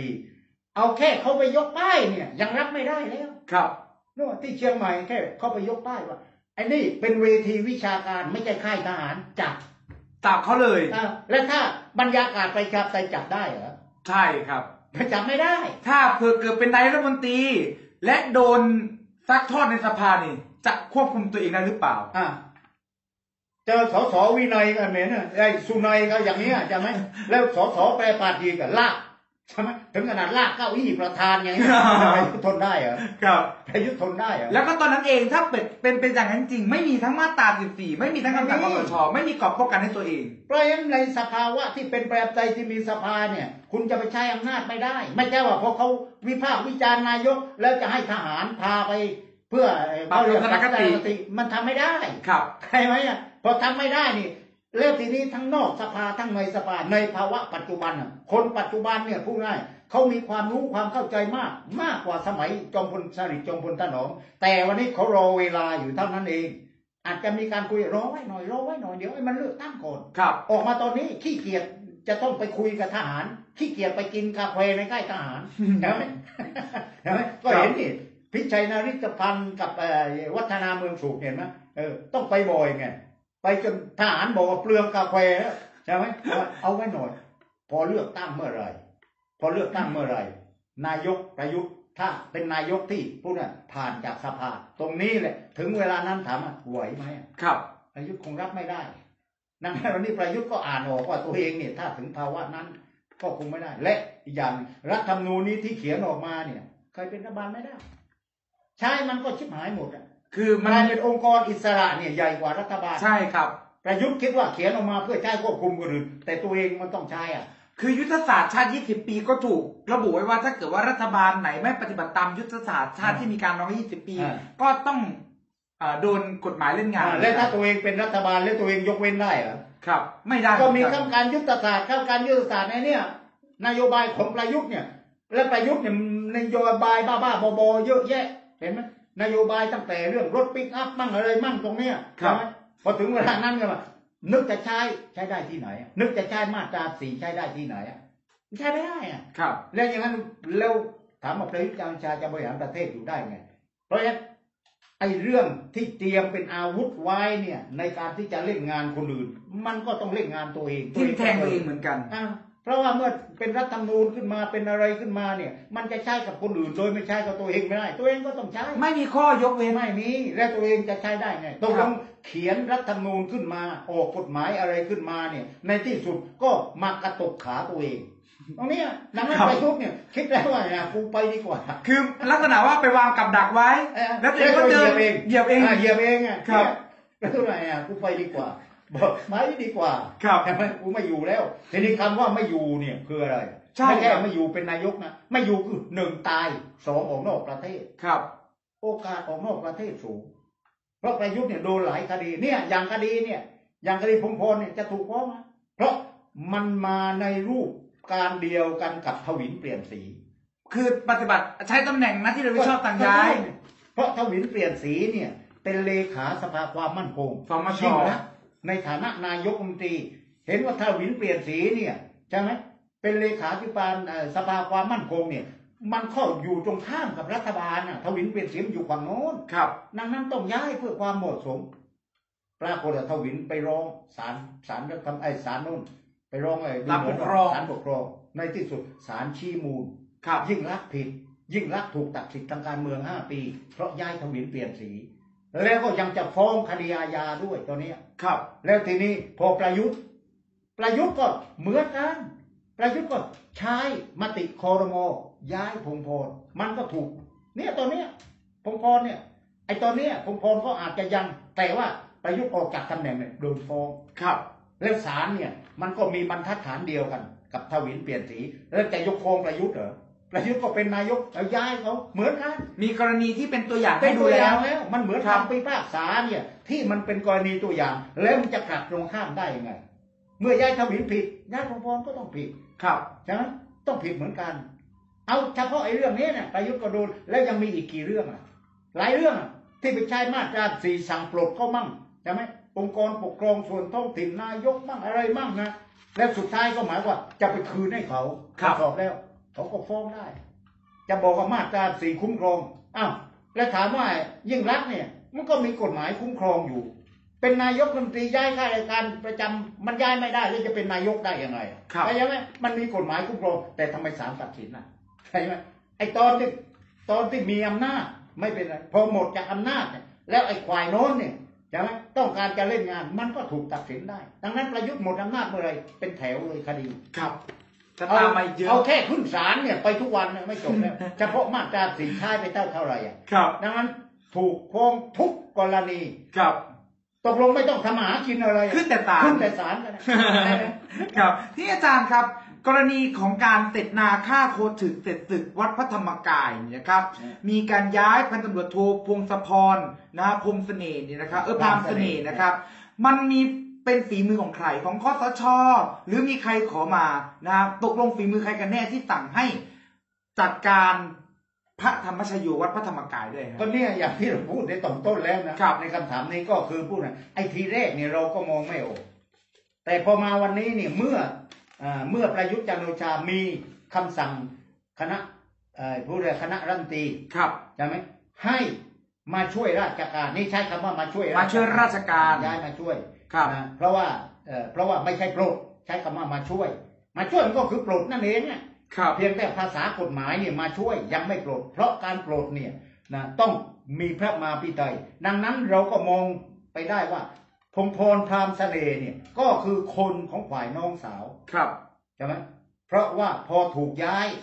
44เอาแค่เขาไปยกป้ายเนี่ยยังรับไม่ได้แล้วครับนู่นที่เชียงใหม่แค่เขาไปยกป้ายว่าไอ้นี่เป็นเวทีวิชาการไม่ใช่ค่ายทหารจับจับเขาเลยแล้วถ้าบรรยากาศประชาธิปไตยจับได้เหรอใช่ครับจับไม่ได้ถ้าเผื่อเกิดเป็นนายรัฐมนตรีและโดนซักทอดในสภานี่จะควบคุมตัวเองได้หรือเปล่าเจอสสวินัยกันเนี่ยไอ้สุนัยก็อย่างนี้ใช่ไหมแล้วสสแปรปาดีกันลากใช่ไหมถึงขนาดลากเก้าอี้ประธานอย่างนี้ประยุทธ์ทนได้เหรอครับประยุทธ์ทนได้เหรอแล้วก็ตอนนั้นเองถ้าเป็นอย่างนั้นจริงไม่มีทั้งมาตรา14ไม่มีทั้งคำสั่งคสชไม่มีกรอบป้องกันให้ตัวเองเพราะฉะนั้นในสภาวะที่เป็นประชาธิปไตยที่มีสภาเนี่ยคุณจะไปใช้อำนาจไม่ได้ไม่ใช่ว่าพอเขาวิพากษ์วิจารณ์นายกแล้วจะให้ทหารพาไปเพื่อปรับทัศนคติมันทำไม่ได้ครับใช่ไหมพอทำไม่ได้นี่แล้วทีนี้ทั้งนอกสภาทั้งในสภาในภาวะปัจจุบันคนปัจจุบันเนี่ยพูดง่ายเขามีความรู้ความเข้าใจมากกว่าสมัยจอมพลสฤษดิ์จอมพลถนอมแต่วันนี้เขารอเวลาอยู่เท่านั้นเองอาจจะมีการคุยรอไว้หน่อยเดี๋ยวให้มันเลือกตั้งก่อนออกมาตอนนี้ขี้เกียจจะต้องไปคุยกับทหารขี้เกียจไปกินกาแฟในค่ายทหารใช่ไหมก็เห็นนี่พิชัยนฤทธพันธ์กับวัฒนาเมืองสุขเห็นไหมต้องไปบ่อยไงไปจนทหารบอกว่าเปลืองกาแฟใช่ไหมเอาไว้หน่อยพอเลือกตั้งเมื่อไหร่นายกประยุทธ์ถ้าเป็นนายกที่พูดผ่านจากสภาตรงนี้แหละถึงเวลานั้นถามไหวไหมครับประยุทธ์คงรับไม่ได้ดังนั้นวันนี้ประยุทธ์ก็อ่านออกว่าตัวเองเนี่ยถ้าถึงภาวะนั้นก็คงไม่ได้และอีกอย่างรัฐธรรมนูญนี้ที่เขียนออกมาเนี่ยใครเป็นรัฐบาลไม่ได้ใช่มันก็ชิบหายหมดคือมันเป็นองค์กรอิสระเนี่ยใหญ่กว่ารัฐบาลใช่ครับประยุทธ์คิดว่าเขียนออกมาเพื่อใช้ควบคุมคนอื่นแต่ตัวเองมันต้องใช้คือยุทธศาสตร์ชาติ20 ปีก็ถูกระบุไว้ว่าถ้าเกิดว่ารัฐบาลไหนไม่ปฏิบัติตามยุทธศาสตร์ชาติที่มีการร้อง20 ปีก็ต้องโดนกฎหมายเล่นงานและถ้าตัวเองเป็นรัฐบาลแล้วตัวเองยกเว้นได้เหรอครับไม่ได้ก็มีข้าการยุทธศาสตร์การยุทธศาสตร์ในเนี่ยนโยบายของประยุทธ์เนี่ยและประยุทธ์เนี่ยนโยบายบ้าๆบอๆเยอะแยะเห็นไหมนโยบายตั้งแต่เรื่องรถปิกอัพมั่งอะไรมั่งตรงเนี้ยใช่ไหมพอถึงเวลานั้นก็มานึกจะใช้ได้ที่ไหนนึกจะใช้มาตรา4ใช้ได้ที่ไหนใช้ไม่ได้ครับแล้วอย่างนั้นแล้วถามว่าประยุทธ์จันทร์โอชาจะบริหารประเทศอยู่ได้ไงเพราะฉะนั้นไอ้เรื่องที่เตรียมเป็นอาวุธไว้เนี่ยในการที่จะเล่นงานคนอื่นมันก็ต้องเล่นงานตัวเองทิ่มแทงตัวเองเหมือนกันเพราะว่าเมื่อเป็นรัฐธรรมนูญขึ้นมาเป็นอะไรขึ้นมาเนี่ยมันจะใช้กับคนอื่นโดยไม่ใช้กับตัวเองไม่ได้ตัวเองก็ต้องใช้ไม่มีข้อยกเว้นไม่มีแล้วตัวเองจะใช้ได้ไงตกลงเขียนรัฐธรรมนูญขึ้นมาออกกฎหมายอะไรขึ้นมาเนี่ยในที่สุดก็มากระตกขาตัวเองตรงนี้ดังนั้นประยุทธ์เนี่ยคิดแล้วว่ากูไปดีกว่าคือลักษณะว่าไปวางกับดักไว้แล้วตัวเองก็เดินเหยียบเองครับแล้วตัวไหนกูไปดีกว่าบอกไม่ดีกว่าใช่ไหมกูไม่อยู่แล้วทีนี้คำว่าไม่อยู่เนี่ยคืออะไรไม่แค่ไม่อยู่เป็นนายกนะไม่อยู่คือ1ตาย2ออกนอกประเทศครับโอกาสออกนอกประเทศสูงเพราะประยุทธ์เนี่ยโดนหลายคดีเนี่ยอย่างคดีเนี่ยอย่างคดีพงษ์พลเนี่ยจะถูกฟ้องเพราะมันมาในรูปการเดียวกันกับทวินเปลี่ยนสีคือปฏิบัติใช้ตำแหน่งหน้าที่โดยมิชอบต่างย้ายเพราะทวินเปลี่ยนสีเนี่ยเป็นเลขาสภาความมั่นคงยิ่งนะในฐานะนายกรัฐมนตรีเห็นว่าทวินเปลี่ยนสีเนี่ยใช่ไหมเป็นเลขาธิการสภาความมั่นคงเนี่ยมันเข้าอยู่ตรงข้ามกับรัฐบาลทวินเปลี่ยนสีอยู่ฝั่งโน้นครับดังนั้นต้องย้ายเพื่อความเหมาะสมปรากฏว่าทวินไปร้องศาลศาลโน้นไปร้องศาลปกครองในที่สุดศาลชี้มูลยิ่งลักษณ์ผิดยิ่งลักษณ์ถูกตัดสิทธิ์ทางการเมือง5 ปีเพราะย้ายทวินเปลี่ยนสีแล้วก็ยังจะฟ้องคดีอาญาด้วยตอนนี้ครับแล้วทีนี้พอประยุทธ์ก็เหมือนกันประยุทธ์ก็ใช้มติครม.ย้ายพงษ์พรมันก็ถูกเนี่ยตอนนี้พงษ์พรเนี่ยไอ้ตอนนี้พงษ์พรก็อาจจะยังแต่ว่าประยุทธ์ออกจากตำแหน่งเนี่ยโดนฟ้องครับแล้วศาลเนี่ยมันก็มีบรรทัดฐานเดียวกันกับทวินเปลี่ยนสีแล้วจะยกฟ้องประยุทธ์เหรอประยุทธ์ก็เป็นนายกแล้วย้ายเขาเหมือนกันมีกรณีที่เป็นตัวอย่างให้ดูแล้วมันเหมือนคำพิพากษาเนี่ยที่มันเป็นกรณีตัวอย่างแล้วมันจะกลับตรงข้ามได้ยังไงเมื่อย้ายทวินผิดย้ายพงษ์พรก็ต้องผิดครับใช่ไหมต้องผิดเหมือนกันเอาเฉพาะไอ้เรื่องนี้เนี่ยประยุทธ์ก็โดนแล้วยังมีอีกกี่เรื่องหลายเรื่องที่ไปใช้มาตรา4สั่งปลดเขามั่งใช่ไหมองค์กรปกครองส่วนท้องถิ่นนายกมั่งอะไรมั่งนะและสุดท้ายก็หมายว่าจะไปคืนให้เขาสอบแล้วเขาก็ฟ้องได้จะบอกว่ามาตรา4คุ้มครองอ้าวแล้วถามว่ายิ่งรักเนี่ยมันก็มีกฎหมายคุ้มครองอยู่เป็นนายกรัฐมนตรีย้ายข้าราชการประจำมันย้ายไม่ได้แล้วจะเป็นนายกได้ยังไงใช่ไหมมันมีกฎหมายคุ้มครองแต่ทำไมศาลตัดสินน่ะใช่ไหมไอ้ตอนที่มีอำนาจไม่เป็นไรพอหมดจากอำนาจเนี่ยแล้วไอ้ควายโน้นเนี่ยใช่ไหมต้องการจะเล่นงานมันก็ถูกตัดสินได้ดังนั้นประยุทธ์หมดอำนาจเมื่อไรเป็นแถวเลยคดีครับจะตามมาเยอะเอาแค่ขึ้นศาลเนี่ยไปทุกวันไม่จบแล้วเฉพาะมาตราสี่ใช้ไปเท่าไหร่อ่ะครับดังนั้นถูกฟ้องทุกกรณีครับตกลงไม่ต้องทำหากินอะไรขึ้นแต่ศาลกันครับที่อาจารย์ครับกรณีของการเสร็จนาฆ่าโคถึกเสร็จศึกวัดพระธรรมกายเนี่ยนะครับมีการย้ายพันตำรวจโทพงศพรพรหมเสน่ห์เนี่ยนะครับพรามเสน่ห์นะครับมันมีเป็นฝีมือของใครของคสช.หรือมีใครขอมานะครับตกลงฝีมือใครกันแน่ที่สั่งให้จัดการพระธรรมชโยวัดพระธรรมกายด้วยก็เนี่ยอย่างที่เราพูดในตอนต้นแล้วนะในคำถามนี้ก็คือพูดนะไอ้ทีแรกเนี่ยเราก็มองไม่ออกแต่พอมาวันนี้เนี่ยเมื่อประยุทธ์จันทร์โอชามีคำสั่งคณะผู้เรียกคณะรัฐมนตรีใช่ไหมให้มาช่วยราชการนี่ใช้คำว่ามาช่วยราชการย้ายมาช่วยเพราะว่าไม่ใช่โปรดใช้คำว่ามาช่วยมันก็คือโปรดนั่นเองเนี่ยเพียงแต่ภาษากฎหมายเนี่ยมาช่วยยังไม่โปรดเพราะการโปรดเนี่ยนะต้องมีพระมาพิไตยดังนั้นเราก็มองไปได้ว่าพงพรพรามเสน่ห์เนี่ยก็คือคนของฝ่ายน้องสาวใช่ไหมเพราะว่าพอถูกย้าย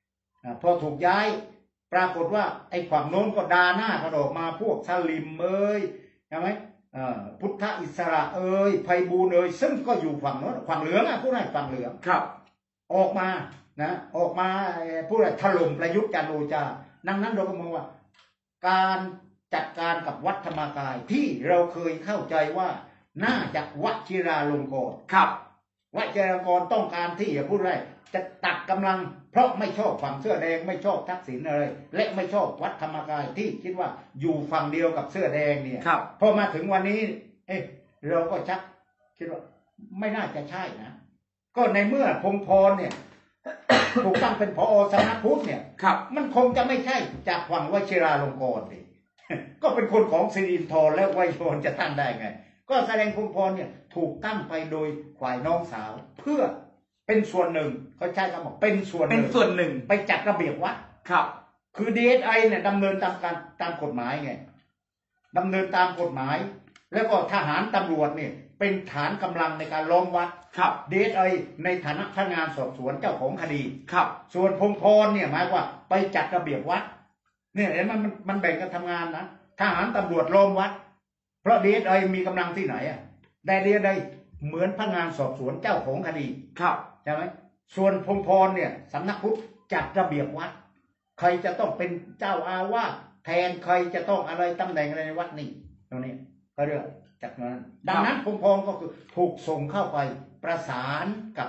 ปรากฏว่าไอ้ฝั่งโน้นก็ด่าหน้ากระโดดมาพวกสลิมใช่ไหมพุทธอิสระไพบูลย์ซึ่งก็อยู่ฝั่งโน้นฝั่งเหลืองผู้นั้นฝั่งเหลืองออกมาผู้นั้นถล่มประยุทธ์จันทร์โอชาดังนั้นเราก็มองว่าการจัดการกับวัดธรรมกายที่เราเคยเข้าใจว่าน่าจะวชิราลงกรณ์วชิราลงกรณ์ต้องการที่จะพูดอะไรจะตัดกำลังเพราะไม่ชอบฝั่งเสื้อแดงไม่ชอบทักษิณเลยและไม่ชอบวัดธรรมกายที่คิดว่าอยู่ฝั่งเดียวกับเสื้อแดงเนี่ยพอมาถึงวันนี้เราก็ชักคิดว่าไม่น่าจะใช่นะก็ในเมื่อพงพรเนี่ยถูกตั้งเป็นผอ.สำนักพุทธเนี่ยมันคงจะไม่ใช่จากฝั่งวชิราลงกรณ์ดิก็เป็นคนของสิรินทรแล้วไวยชนจะตั้งได้ไงก็แสดงพงพรเนี่ยถูกตั้งไปโดยฝ่ายน้องสาวเพื่อเป็นส่วนหนึ่งเขาใช้คำบอกเป็นส่วนหนึ่งไปจัดระเบียบวัดคือ DSI เนี่ยดำเนินตามกฎหมายไงดำเนินตามกฎหมายแล้วก็ทหารตำรวจเนี่ยเป็นฐานกำลังในการล้อมวัดDSI ในฐานะพนักงานสอบสวนเจ้าของคดีส่วนพงพรเนี่ยหมายว่าไปจัดระเบียบวัดเนี่ยเห็นมันแบ่งกันทำงานนะทหารตำรวจล้อมวัดเพราะDSIมีกำลังที่ไหนแต่ DSIเหมือนพนักงานสอบสวนเจ้าของคดีใช่ไหมส่วนพงพรเนี่ยสำนักพุทธจัดระเบียบวัดใครจะต้องเป็นเจ้าอาวาสแทนใครจะต้องอะไรตำแหน่งอะไรในวัดนี่ตรงนี้ก็เรื่องจากนั้นดังนั้นพงพรก็คือถูกส่งเข้าไปประสานกับ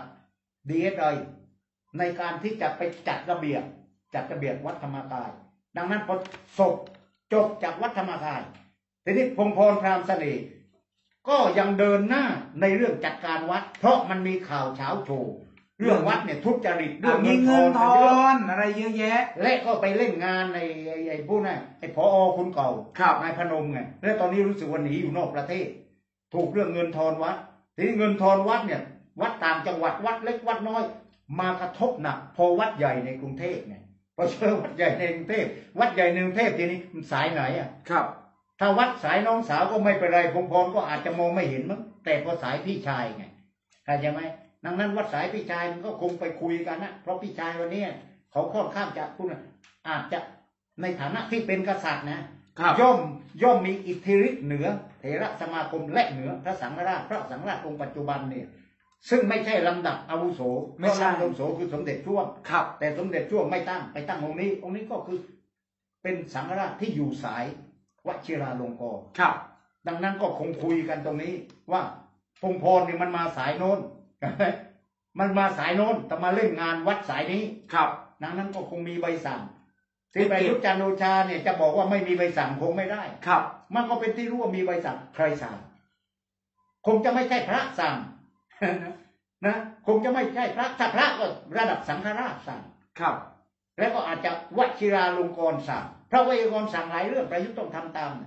DSIในการที่จะไปจัดระเบียบวัดธรรมกายดังนั้นพอศพจบจากวัดธรรมกายทีนี้พงพรพรามเสน่ห์ก็ยังเดินหน้าในเรื่องจัดการวัดเพราะมันมีข่าวเช้าโชว์เรื่องวัดเนี่ยทุจริตเรื่องเงินทอนอะไรเยอะแยะและก็ไปเล่นงานในไอ้ผู้นั้นไอ้ผอ.คนเก่านายพนมไงและตอนนี้รู้สึกว่าหนีอยู่นอกประเทศถูกเรื่องเงินทอนวัดทีนี้เงินทอนวัดเนี่ยวัดต่างจังหวัดวัดเล็กวัดน้อยมากระทบหนักพอวัดใหญ่ในกรุงเทพไงพอเจอวัดใหญ่ในกรุงเทพวัดใหญ่ในกรุงเทพทีนี้มันสายไหนถ้าวัดสายน้องสาวก็ไม่เป็นไรพงพรก็อาจจะมองไม่เห็นมั้งแต่พอสายพี่ชายไงเข้าใจไหมดังนั้นวัดสายพี่ชายมันก็คงไปคุยกันนะเพราะพี่ชายวันนี้เขาค่อนข้างจะคุณอาจจะในฐานะที่เป็นกษัตริย์นะย่อมมีอิทธิฤทธิ์เหนือเถรสมาคมและเหนือพระสังฆราชองค์ปัจจุบันเนี่ยซึ่งไม่ใช่ลำดับอาวุโสไม่ใช่อาวุโสคือสมเด็จช่วงแต่สมเด็จช่วงไม่ตั้งไปตั้งองค์นี้ก็คือเป็นสังฆราชที่อยู่สายวชิราลงกรณ์ดังนั้นก็คงคุยกันตรงนี้ว่าพงพรเนี่ยมันมาสายโน้นมันมาสายโน้นแต่มาเล่นงานวัดสายนี้ดังนั้นก็คงมีใบสั่งที่ประยุทธ์จันทร์โอชาเนี่ยจะบอกว่าไม่มีใบสั่งคงไม่ได้มันก็เป็นที่รู้ว่ามีใบสั่งใครสั่งคงจะไม่ใช่พระสั่งนะคงจะไม่ใช่พระถ้าพระก็ระดับสังฆราชสั่งแล้วก็อาจจะวชิราลงกรณ์สั่งเพราะวชิราลงกรณ์สั่งหลายเรื่องประยุทธ์ต้องทำตาม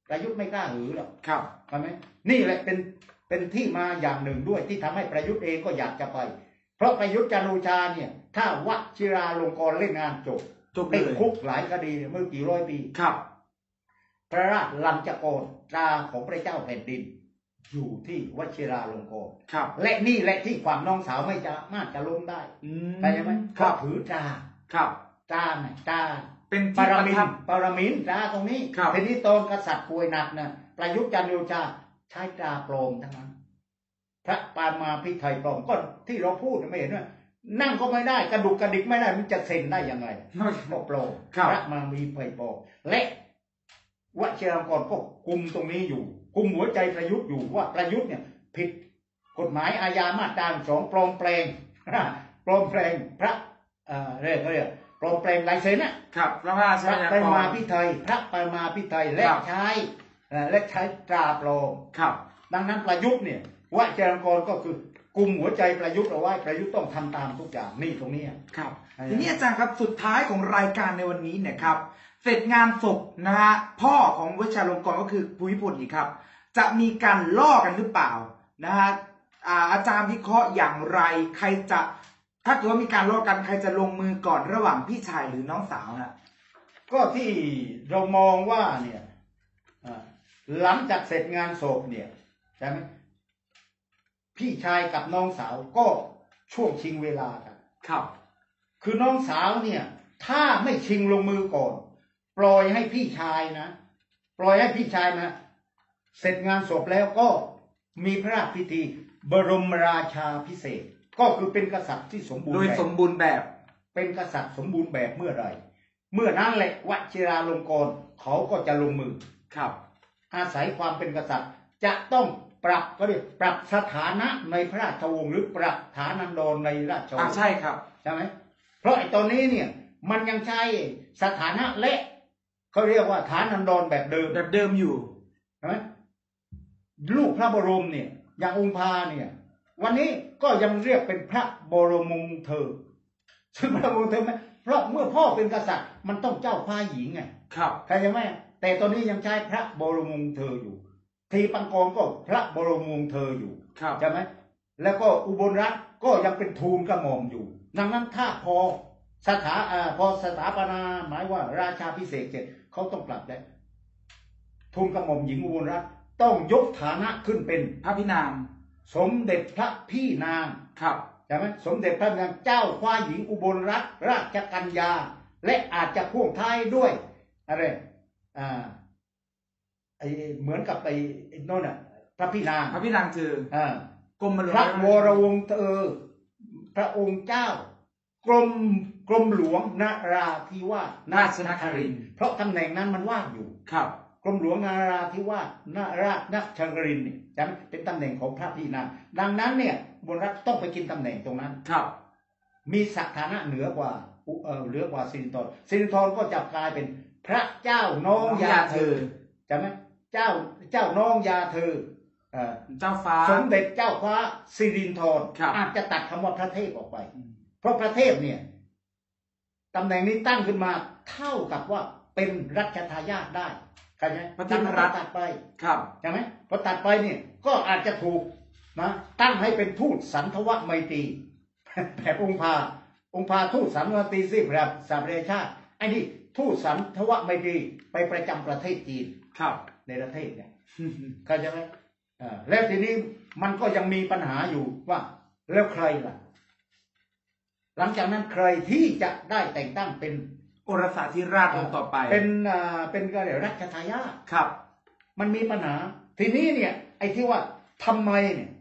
ประยุทธ์ไม่กล้าหือหรอกครับใช่ไหมนี่แหละเป็นที่มาอย่างหนึ่งด้วยที่ทำให้ประยุทธ์เองก็อยากจะไป เพราะประยุทธ์จันทร์โอชาเนี่ยถ้าวชิราลงกรณ์เล่นงานจบเลติดยคุกหลายคดีเนี่ยเมื่อกี่ร้อยปีครับพระราชลัญจกรตราของพระเจ้าแผ่นดิน อยู่ที่วชิราลงกรณ์ครับและนี่แหละที่ความน้องสาวไม่จะมากจะล้มได้ เข้าใจไหมครับถือตราครับตราไหนตราเป็นปที่รประมินทับปรมินตราตรงนี้ครับทีนี้ตอนกษัตริย์ป่วยหนักนะประยุทธ์จันทร์โอชาใช้ตราปลอมทั้งนั้น พระปามาพิไทยปลอมก็ที่เราพูดไม่เห็นว่านั่งก็ไม่ได้กระดุกกระดิกไม่ได้มันจะเซ็นได้ยังไงก็ปลอมครับพระมามีไฟปลอมและวชิรลงกรณ์ก็กุมตรงนี้อยู่กุมหัวใจประยุทธ์อยู่ว่าประยุทธ์เนี่ยผิดกฎหมายอาญามาตรา2ปลอมแปลง ปลอมแปลงพระเรียกปลอมแปลงลายเซ็นนะครับพระราชพระญาปกมาร พิไทยพระปมาพิไทยและครับใช้ตราปลอมครับดังนั้นประยุทธ์เนี่ยวชิรลงกรณ์ก็คือกุมหัวใจประยุทธ์เอาไว้ประยุทธ์ต้องทำตามทุกอย่างนี่ตรงนี้ครับใช่ทีนี้อาจารย์ครับสุดท้ายของรายการในวันนี้เนี่ยครับเสร็จงานศพนะฮะพ่อของวชิรลงกรณ์ก็คือภูมิพลอีกครับ จะมีการล่อกันหรือเปล่านะฮะอาจารย์วิเคราะห์อย่างไรใครจะถ้าเกิดว่ามีการล่อกันใครจะลงมือก่อนระหว่างพี่ชายหรือน้องสาวฮะก็ที่เรามองว่าเนี่ยหลังจากเสร็จงานศพเนี่ยใช่ไหมพี่ชายกับน้องสาวก็ช่วงชิงเวลากันครับคือน้องสาวเนี่ยถ้าไม่ชิงลงมือก่อน ปล่อยให้พี่ชายนะ ปล่อยให้พี่ชายนะเสร็จงานศพแล้วก็มีพระราชพิธีบรมราชาภิเษกก็คือเป็นกษัตริย์ที่สมบูรณ์โดยแบบสมบูรณ์แบบเป็นกษัตริย์สมบูรณ์แบบเมื่อไรเมื่อนั้นแหละวชิราลงกรณ์เขาก็จะลงมือครับอาศัยความเป็นกษัตริย์จะต้องปรับก็เรียกปรับสถานะในพระราชวงศ์หรือปรับฐานันดรในราชวงศ์ใช่ครับใช่ไหมเพราะไอ้ตอนนี้เนี่ยมันยังใช้สถานะและเขาเรียกว่าฐานันดรแบบเดิมแบบเดิมอยู่ใช่ไหมลูกพระบรมเนี่ยอย่างองค์พาเนี่ยวันนี้ก็ยังเรียกเป็นพระบรมวงศ์เธอซึ่งพระบรมวงศ์เธอไหมเพราะเมื่อพ่อเป็นกษัตริย์มันต้องเจ้าฟ้าหญิงไงครับเข้าใจไหมแต่ตอนนี้ยังใช้พระบรมวงศ์เธออยู่ทีปังกรก็พระบรมวงศ์เธออยู่ครับใช่ไหมแล้วก็อุบลรัตน์ก็ยังเป็นทูลกระหม่อมอยู่ ดังนั้นถ้าพอสถาปนาหมายว่าราชาพิเศษเสร็จเขาต้องปรับแล้วทูลกระหม่อมหญิงอุบลรัตน์ต้องยกฐานะขึ้นเป็นพระพินามสมเด็จพระพี่นางครับใช่ไหมสมเด็จพระนางเจ้าฟ้าหญิงอุบลรัตน์ราชกัญญา และอาจจะพ่วงท้ายด้วยอะไรไอเหมือนกับไอ้โน่นน่ะพระพี่นางพระพินามคือก รมหลวงพระวรวงศ์เธอพระองค์เจ้ากรมหลวงนราธิวาสราชนครินทร์เพราะตำแหน่งนั้นมันว่างอยู่ครับกรมหลวงนาราธิวาสนาราชนครินทร์เนี่ยใช่ไหมเป็นตำแหน่งของพระพี่นางดังนั้นเนี่ยบนรัฐต้องไปกินตำแหน่งตรงนั้นครับมีสถานะเหนือกว่าสิรินธรสิรินธรก็จะกลายเป็นพระเจ้าน้องยาเธอใช่ไหมเจ้าน้องยาเธอเจ้าฟ้าสมเด็จเจ้าฟ้าสิรินธรครับอาจจะตัดคำว่าพระเทพออกไป เพราะพระเทพเนี่ยตำแหน่งนี้ตั้งขึ้นมาเท่ากับว่าเป็นรัชทายาทได้เข้าใจไหมพระเทพรัตน์ตัดไปครับใช่ไหมพอตัดไปเนี่ยก็อาจจะถูกนะตั้งให้เป็นทูตสันทวไมตรี แบบองค์พาทูตสันทวไมตรีสิแบบสหประชาชาติไอ้นี่ทูตสันทวไมตรีไปประจำประเทศจีนครับในประเทศเนี่ย เข้าใจไหมแล้วทีนี้มันก็ยังมีปัญหาอยู่ว่าแล้วใครล่ะ หลังจากนั้นใครที่จะได้แต่งตั้งเป็นโอรสาธิราชองค์ต่อไปเป็นก็เรียกรัชทายาทครับมันมีปัญหา ทีนี้เนี่ยไอ้ที่ว่าทำไมเนี่ย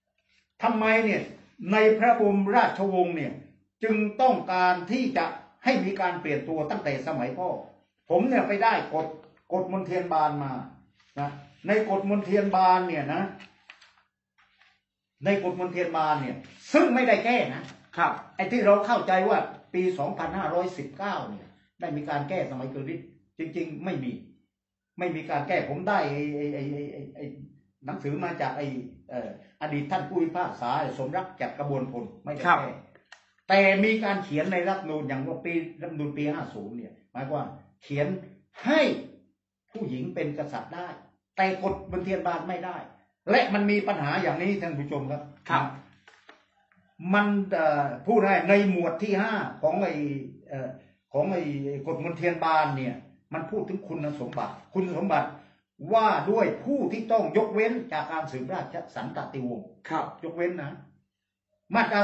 ในพระบรมราชวงศ์เนี่ยจึงต้องการที่จะให้มีการเปลี่ยนตัวตั้งแต่สมัยพ่อผมเนี่ยไปได้กฎมนเทียนบานมานะในกฎมนเทียนบานเนี่ยนะในกฎมนเทียนบานเนี่ยซึ่งไม่ได้แก้นะครับไอ้ที่เราเข้าใจว่าปี 2519 เนี่ยได้มีการแก้สมัยเกิดฤทธิ์จริงๆไม่มีการแก้ผมได้ไอ้หนังสือมาจากอดีตท่านผู้พิพากษาสมรักจากกระบวนพลไม่ได้แก้แต่มีการเขียนในรัฐธรรมนูญอย่างว่ารัฐธรรมนูญปี 50 เนี่ยหมายความว่าเขียนให้ผู้หญิงเป็นกษัตริย์ได้ แต่กฎมนเทียนบานไม่ได้ และมันมีปัญหาอย่างนี้ท่านผู้ชมครับครับมันพูดได้ในหมวดที่5ของของกฎมนเทียนบานเนี่ยมันพูดถึงคุณสมบัติว่าด้วยผู้ที่ต้องยกเว้นจากการสืบราชสันตติวงศ์ครับยกเว้นนะมาตรา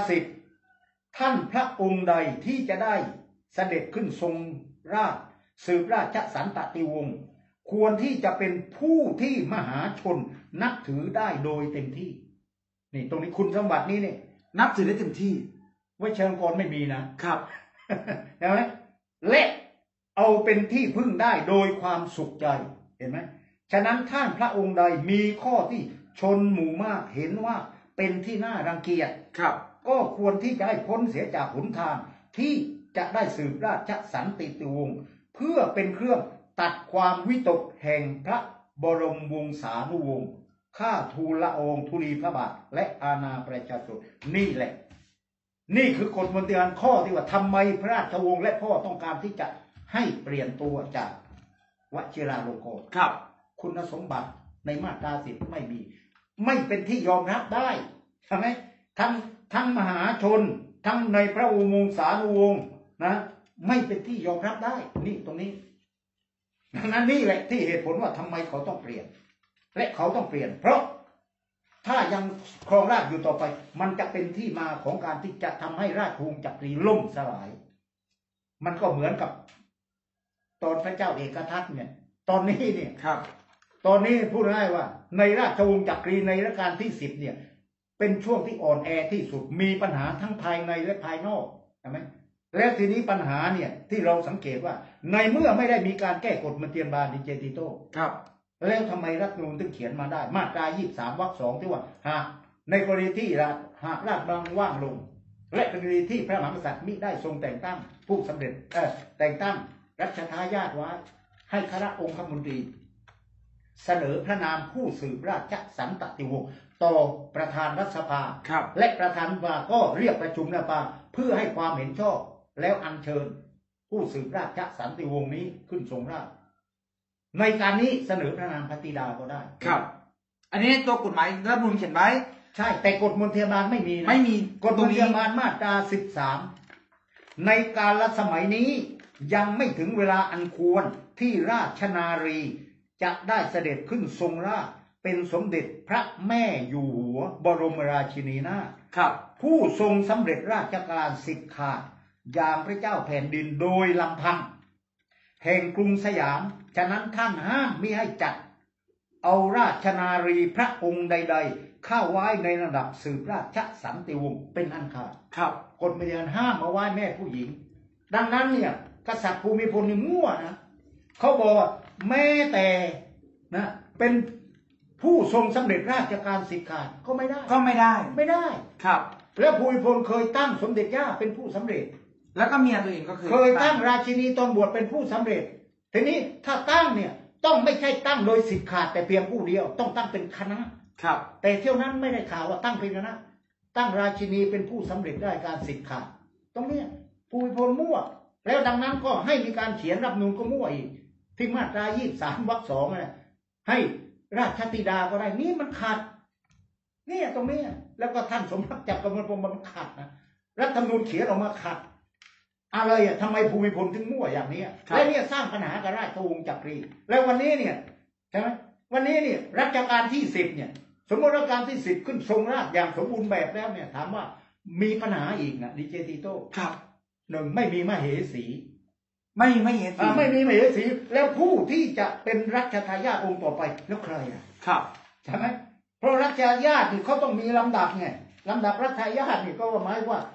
10ท่านพระองค์ใดที่จะได้เสด็จขึ้นทรงราชสืบราชสันตติวงศ์ควรที่จะเป็นผู้ที่มหาชนนับถือได้โดยเต็มที่นี่ตรงนี้คุณสมบัตินี้เนี่ยนับถือได้เต็มที่ไว้เชิงกรไม่มีนะครับเห็นไหมและเอาเป็นที่พึ่งได้โดยความสุขใจเห็นไหมฉะนั้นท่านพระองค์ใดมีข้อที่ชนหมู่มากเห็นว่าเป็นที่น่ารังเกียจครับก็ควรที่จะให้พ้นเสียจากหนทางที่จะได้สืบราชสันติวงศ์เพื่อเป็นเครื่องตัดความวิตกแห่งพระบรมวงศานุวงศ์ข้าทูลละอองธุลีพระบาทและอาณาประชาชนนี่แหละนี่คือกฎมนเทียนข้อที่ว่าทำไมพระราชวงศ์และพ่อต้องการที่จะให้เปลี่ยนตัวจากวชิราลงกรณ์ครับคุณสมบัติในมาตรา10ไม่เป็นที่ยอมรับได้ใช่ไหมทั้งมหาชนทั้งในพระวงศานุวงศ์นะไม่เป็นที่ยอมรับได้นี่ตรงนี้ดังนั้นนี่แหละที่เหตุผลว่าทำไมเขาต้องเปลี่ยนและเขาต้องเปลี่ยนเพราะถ้ายังครองราชอยู่ต่อไปมันจะเป็นที่มาของการที่จะทำให้ราชวงศ์จักรีล่มสลายมันก็เหมือนกับตอนพระเจ้าเอกทัตเนี่ยตอนนี้เนี่ยครับตอนนี้พูดง่ายว่าในราชวงศ์จักรีในรัชกาลที่10เนี่ยเป็นช่วงที่อ่อนแอที่สุดมีปัญหาทั้งภายในและภายนอกใช่ไหมแล้วทีนี้ปัญหาเนี่ยที่เราสังเกตว่าในเมื่อไม่ได้มีการแก้กฎมนเทียนบานดิเจติโต้ครับแล้วทำไมรัฐธรรมนูญถึงเขียนมาได้มาตรา23วรรค2ที่ว่าหากในกรณีที่หากราชบัลลังก์ว่างลงและกรณีที่พระมหากษัตริย์มิได้ทรงแต่งตั้งผู้สำเร็จแต่งตั้งรัชทายาทไว้ให้คณะองคมนตรีเสนอพระนามผู้สืบราชสันตติวงศ์ต่อประธานรัฐสภาและประธานสภาก็เรียกประชุมสภาเพื่อให้ความเห็นชอบแล้วอัญเชิญผู้สืบราชสันติวงศ์นี้ขึ้นทรงราชในการนี้เสนอพระนามพระธิดาก็ได้ครับอันนี้ตัวกฎหมายรัฐธรรมนูญเขียนไว้ใช่แต่กฎมนเทียนบานไม่มีนะไม่มีกฎมนเทียนบานมาตรา13ในการละสมัยนี้ยังไม่ถึงเวลาอันควรที่ราชนารีจะได้เสด็จขึ้นทรงราชเป็นสมเด็จพระแม่อยู่หัวบรมราชินีนาถครับผู้ทรงสำเร็จราชการสิทธิ์ขาดอย่างพระเจ้าแผ่นดินโดยลำพังแห่งกรุงสยามฉะนั้นท่านห้ามมิให้จัดเอาราชนารีพระองค์ใดๆเข้าไว้ในระดับสืบราชสันติวงศ์เป็นอันขาดครับกฎหมายห้ามเอาไว้แม่ผู้หญิงดังนั้นเนี่ยกษัตริย์ภูมิพลนี่มั่วนะเขาบอกว่าแม้แต่นะเป็นผู้ทรงสำเร็จราชการสิทธิ์ขาดก็ไม่ได้ครับแล้วภูมิพลเคยตั้งสมเด็จย่าเป็นผู้สำเร็จแล้วก็เมียตัวเองก็เคยตั้งราชินีตอนบวชเป็นผู้สำเร็จทีนี้ถ้าตั้งเนี่ยต้องไม่ใช่ตั้งโดยสิทธิ์ขาดแต่เพียงผู้เดียวต้องตั้งเป็นคณะครับแต่เที่ยวนั้นไม่ได้ข่าวว่าตั้งเป็นคณะตั้งราชินีเป็นผู้สำเร็จได้การสิทธิ์ขาดตรงนี้ภูมิพลมั่วแล้วดังนั้นก็ให้มีการเขียนรัฐธรรมนูญก็มั่วอีกที่มาตรา23วรรค2นะให้ราชธิดาก็ได้นี่มันขาดเนี่ยตรงนี้แล้วก็ท่านสมรักจับกำมลพรหมมันขัดนะรัฐธรรมนูญเขียนออกมาขัดอะไรอ่ะทำไมภูมิพลถึงมั่วอย่างนี้และเนี่ยสร้างปัญหากับราชวงศ์จักรีแล้ววันนี้เนี่ยใช่ไหมวันนี้เนี่ยรัชกาลที่10เนี่ยสมมติรัชกาลที่10ขึ้นทรงราชอย่างสมบูรณ์แบบแล้วเนี่ยถามว่ามีปัญหาอีกนะดิเจติโต้ครับ 1ไม่มีมเหสีไม่มีมเหสีแล้วผู้ที่จะเป็นรัชทายาทองค์ต่อไปแล้วใครอ่ะครับใช่ไหมเพราะรัชทายาทนี่เขาต้องมีลำดับไงลำดับรัชทายาทนี่ก็หมายว่า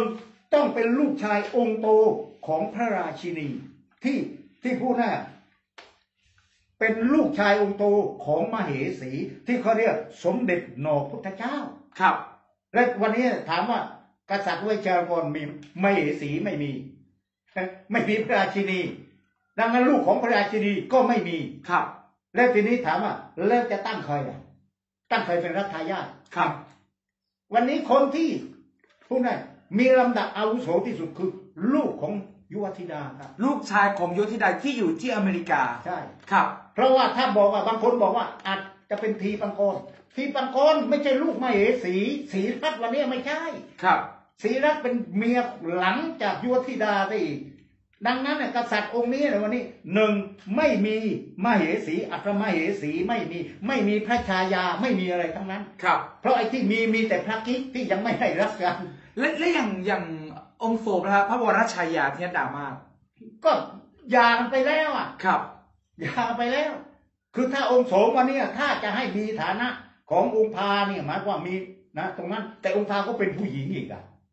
1ต้องเป็นลูกชายองค์โตของพระราชินีที่พูดน่ะเป็นลูกชายองค์โตของมเหสีที่เขาเรียกสมเด็จหนอพุทธเจ้าครับและวันนี้ถามว่ากษัตริย์เวชากรมีมเหสีไม่มีพระราชินีดังนั้นลูกของพระราชินีก็ไม่มีครับแล้วทีนี้ถามว่าแล้วจะตั้งใครอ่ะตั้งใครเป็นรัชทายาทครับวันนี้คนที่พูดได้มีลำดับอาวุโสที่สุดคือลูกของยุวธิดาครับลูกชายของยุวธิดาที่อยู่ที่อเมริกาใช่ครับเพราะว่าถ้าบอกว่าบางคนบอกว่าอาจจะเป็นทีปังกรไม่ใช่ลูกมเหสีศรีรัตน์วันนี้ไม่ใช่ครับศรีรัตน์เป็นเมียหลังจากยุวธิดาไปอีกดังนั้นกษัตริย์องค์นี้ในวันนี้หนึ่งไม่มีมเหสีอัครมเหสีไม่มีพระชายาไม่มีอะไรทั้งนั้นครับเพราะไอ้ที่มีแต่พระกิ๊กที่ยังไม่ได้รับการและอย่างองค์โสมนะครับพระวรชายาที่ดามาศก็หย่ากันไปแล้วครับหย่าไปแล้วคือถ้าองค์โสมวันนี้ถ้าจะให้มีฐานะขององค์พาเนี่ยหมายว่ามีนะตรงนั้นแต่องค์พาก็เป็นผู้หญิงอีก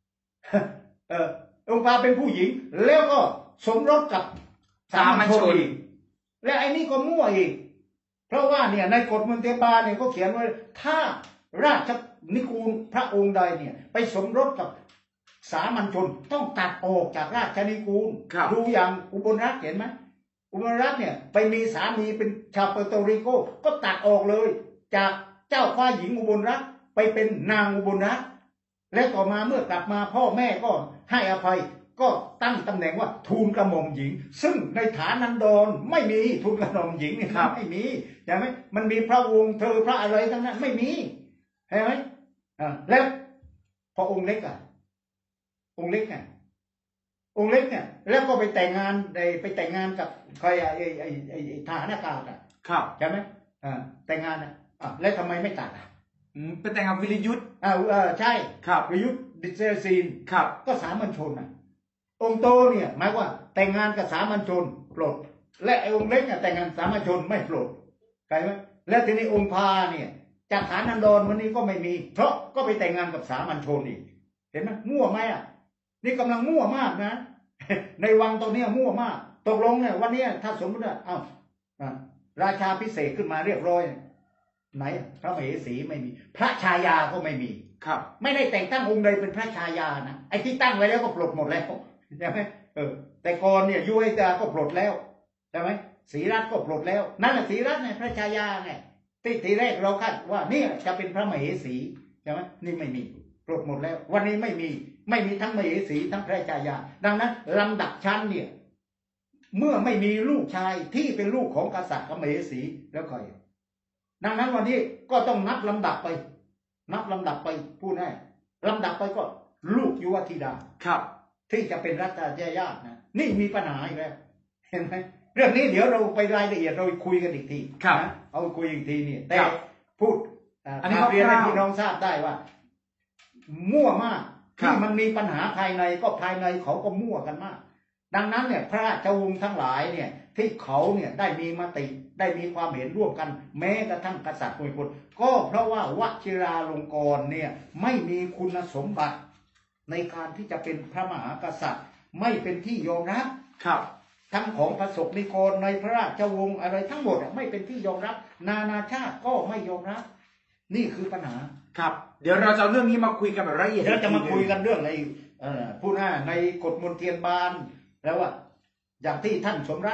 องค์พาเป็นผู้หญิงแล้วก็สมรสกับสามัญชนอีกและไอ้นี่ก็มั่วอีกเพราะว่าเนี่ยในกฎมนเทียบาเนี่ยเขาเขียนไว้ถ้าราชนิกูลพระองค์ใดเนี่ยไปสมรสกับสามัญชนต้องตัดออกจากราชนิกูลดูอย่างอุบลรัตน์เห็นไหมอุบลรัตน์เนี่ยไปมีสามีเป็นชาวเปอร์โตริโกก็ตัดออกเลยจากเจ้าฟ้าหญิงอุบลรัตน์ไปเป็นนางอุบลรัตน์และต่อมาเมื่อกลับมาพ่อแม่ก็ให้อภัยก็ตั้งตำแหน่งว่าทูลกระหม่อมหญิงซึ่งในฐานันดรไม่มีทูลกระหม่อมหญิงเนี่ยไม่มีใช่ไหมมันมีพระวงศ์เธอพระอะไรทั้งนั้นไม่มีใช่ไหมแล้วพอองค์เล็กองค์เล็กเนี่ยแล้วก็ไปแต่งงานกับใครไอ้ทหารอากาศครับใช่ไหมแต่งงานแล้วทำไมไม่ตัดไปแต่งกับวิรยุทธ์ใช่ครับวิรยุทธ์ดิเซซีนครับก็สามัญชนองค์โตเนี่ยหมายว่าแต่งงานกับสามัญชนปลดและไอ้องค์เล็กเนี่ยแต่งงานสามัญชนไม่ปลดเข้าใจไหมแล้วทีนี้องค์พาเนี่ยจากฐานันดรวันนี้ก็ไม่มีเพราะก็ไปแต่งงานกับสามัญชนอีกเห็นไหมมั่วไหมนี่กำลังมั่วมากนะในวังตรงนี้มั่วมากตกลงเนี่ยวันนี้ถ้าสมมติว่าราชาพิเศษขึ้นมาเรียบร้อยไหนพระมเหสีไม่มีพระชายาก็ไม่มีครับไม่ได้แต่งตั้งองค์ใดเป็นพระชายานะไอ้ที่ตั้งไว้แล้วก็ปลดหมดแล้วใช่ไหมแต่ก่อนเนี่ยยุ้ยตาก็ปลดแล้วใช่ไหมศรีรัตน์ก็ปลดแล้วนั่นแหละศรีรัตน์เนี่ยพระชายาไงทีแรกเราคาดว่านี่จะเป็นพระมเหสีใช่ไหมนี่ไม่มีปลดหมดแล้ววันนี้ไม่มีทั้งมเหสีทั้งพระชายาดังนั้นลำดับชั้นเนี่ยเมื่อไม่มีลูกชายที่เป็นลูกของกษัตริย์กับมเหสีแล้วก็ดังนั้นวันนี้ก็ต้องนับลำดับไปพูดง่ายลำดับไปก็ลูกยุวธิดาครับที่จะเป็นรัตยาตินะนี่มีปัญหาอีกแล้วเห็นไหมเรื่องนี้เดี๋ยวเราไปรายละเอียดเราคุยกันอีกทีนะเอาคุยอีกทีนี่แต่พูดอันนี้เรียนให้พี่น้องทราบได้ว่ามั่วมากที่มันมีปัญหาภายในก็ภายในเขาก็มั่วกันมากดังนั้นเนี่ยพระราชวงศ์ทั้งหลายเนี่ยที่เขาเนี่ยได้มีมติได้มีความเห็นร่วมกันแม้กระทั่งกษัตริย์คนก็เพราะว่าวชิราลงกรณ์เนี่ยไม่มีคุณสมบัติในการที่จะเป็นพระมหากษัตริย์ไม่เป็นที่ยอมรับครับทั้งของพระสงฆ์นิกรในพระราชวงศ์อะไรทั้งหมดไม่เป็นที่ยอมรับนานาชาติก็ไม่ยอมรับนี่คือปัญหาครับเดี๋ยวเราจะเรื่องนี้มาคุยกันแบบละเอียดเราจะมาคุยกันเรื่องในพูดง่ายในกฎมนเทียนบานแล้วว่าอย่างที่ท่านสมรัก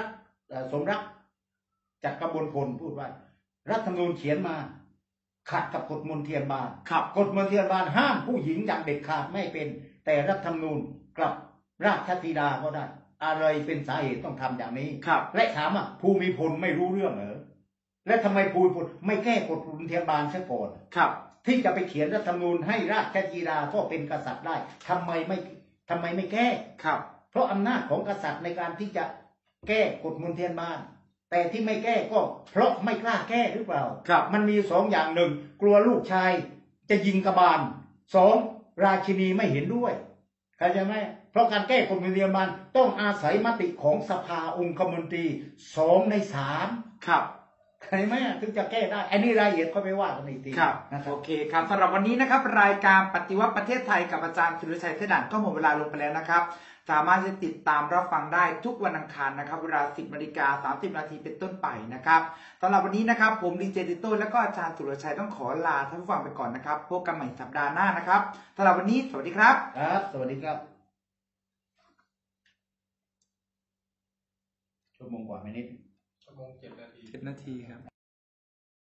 จากกระบวนพลพูดว่ารัฐธรรมนูญเขียนมาขัดกับกฎมนเทียนบานกฎมนเทียนบานห้ามผู้หญิงอย่างเด็ดขาดไม่เป็นแต่รัฐธรรมนูญกลับราชธิดาก็ได้อะไรเป็นสาเหตุต้องทำอย่างนี้และถามว่าภูมิพลไม่รู้เรื่องเหรอและทำไมภูมิพลไม่แก้กฎมนเทียนบานซะก่อนที่จะไปเขียนรัฐธรรมนูญให้ราชธิดาก็เป็นกษัตริย์ได้ทำไมไม่แก้เพราะอำนาจของกษัตริย์ในการที่จะแก้กฎมนเทียนบานแต่ที่ไม่แก้ก็เพราะไม่กล้าแก้หรือเปล่ามันมีสองอย่างหนึ่งกลัวลูกชายจะยิงกบาลสองราชินีไม่เห็นด้วยเข้าใจไหมเพราะการแก้กฎมนเทียนบานต้องอาศัยมติของสภาองคมนตรี2 ใน 3 ครับใช่ไหมถึงจะแก้ได้อันนี้รายละเอียดก็ไปว่ากันอีกทีครับโอเคครับสำหรับวันนี้นะครับรายการปฏิวัติประเทศไทยกับอาจารย์สุรชัยเทด่านก็หมดเวลาลงไปแล้วนะครับสามารถจะติดตามรับฟังได้ทุกวันอังคารนะครับเวลา 10:30 นาทีเป็นต้นไปนะครับสำหรับวันนี้นะครับผมดีเจดิโต้และก็อาจารย์สุรชัยต้องขอลาท่านผู้ฟังไปก่อนนะครับพบกันใหม่สัปดาห์หน้านะครับสำหรับวันนี้สวัสดีครับครับสวัสดีครับชั่วโมงกว่าไม่นิดชั่วโมง7 นาที 7 นาทีครับ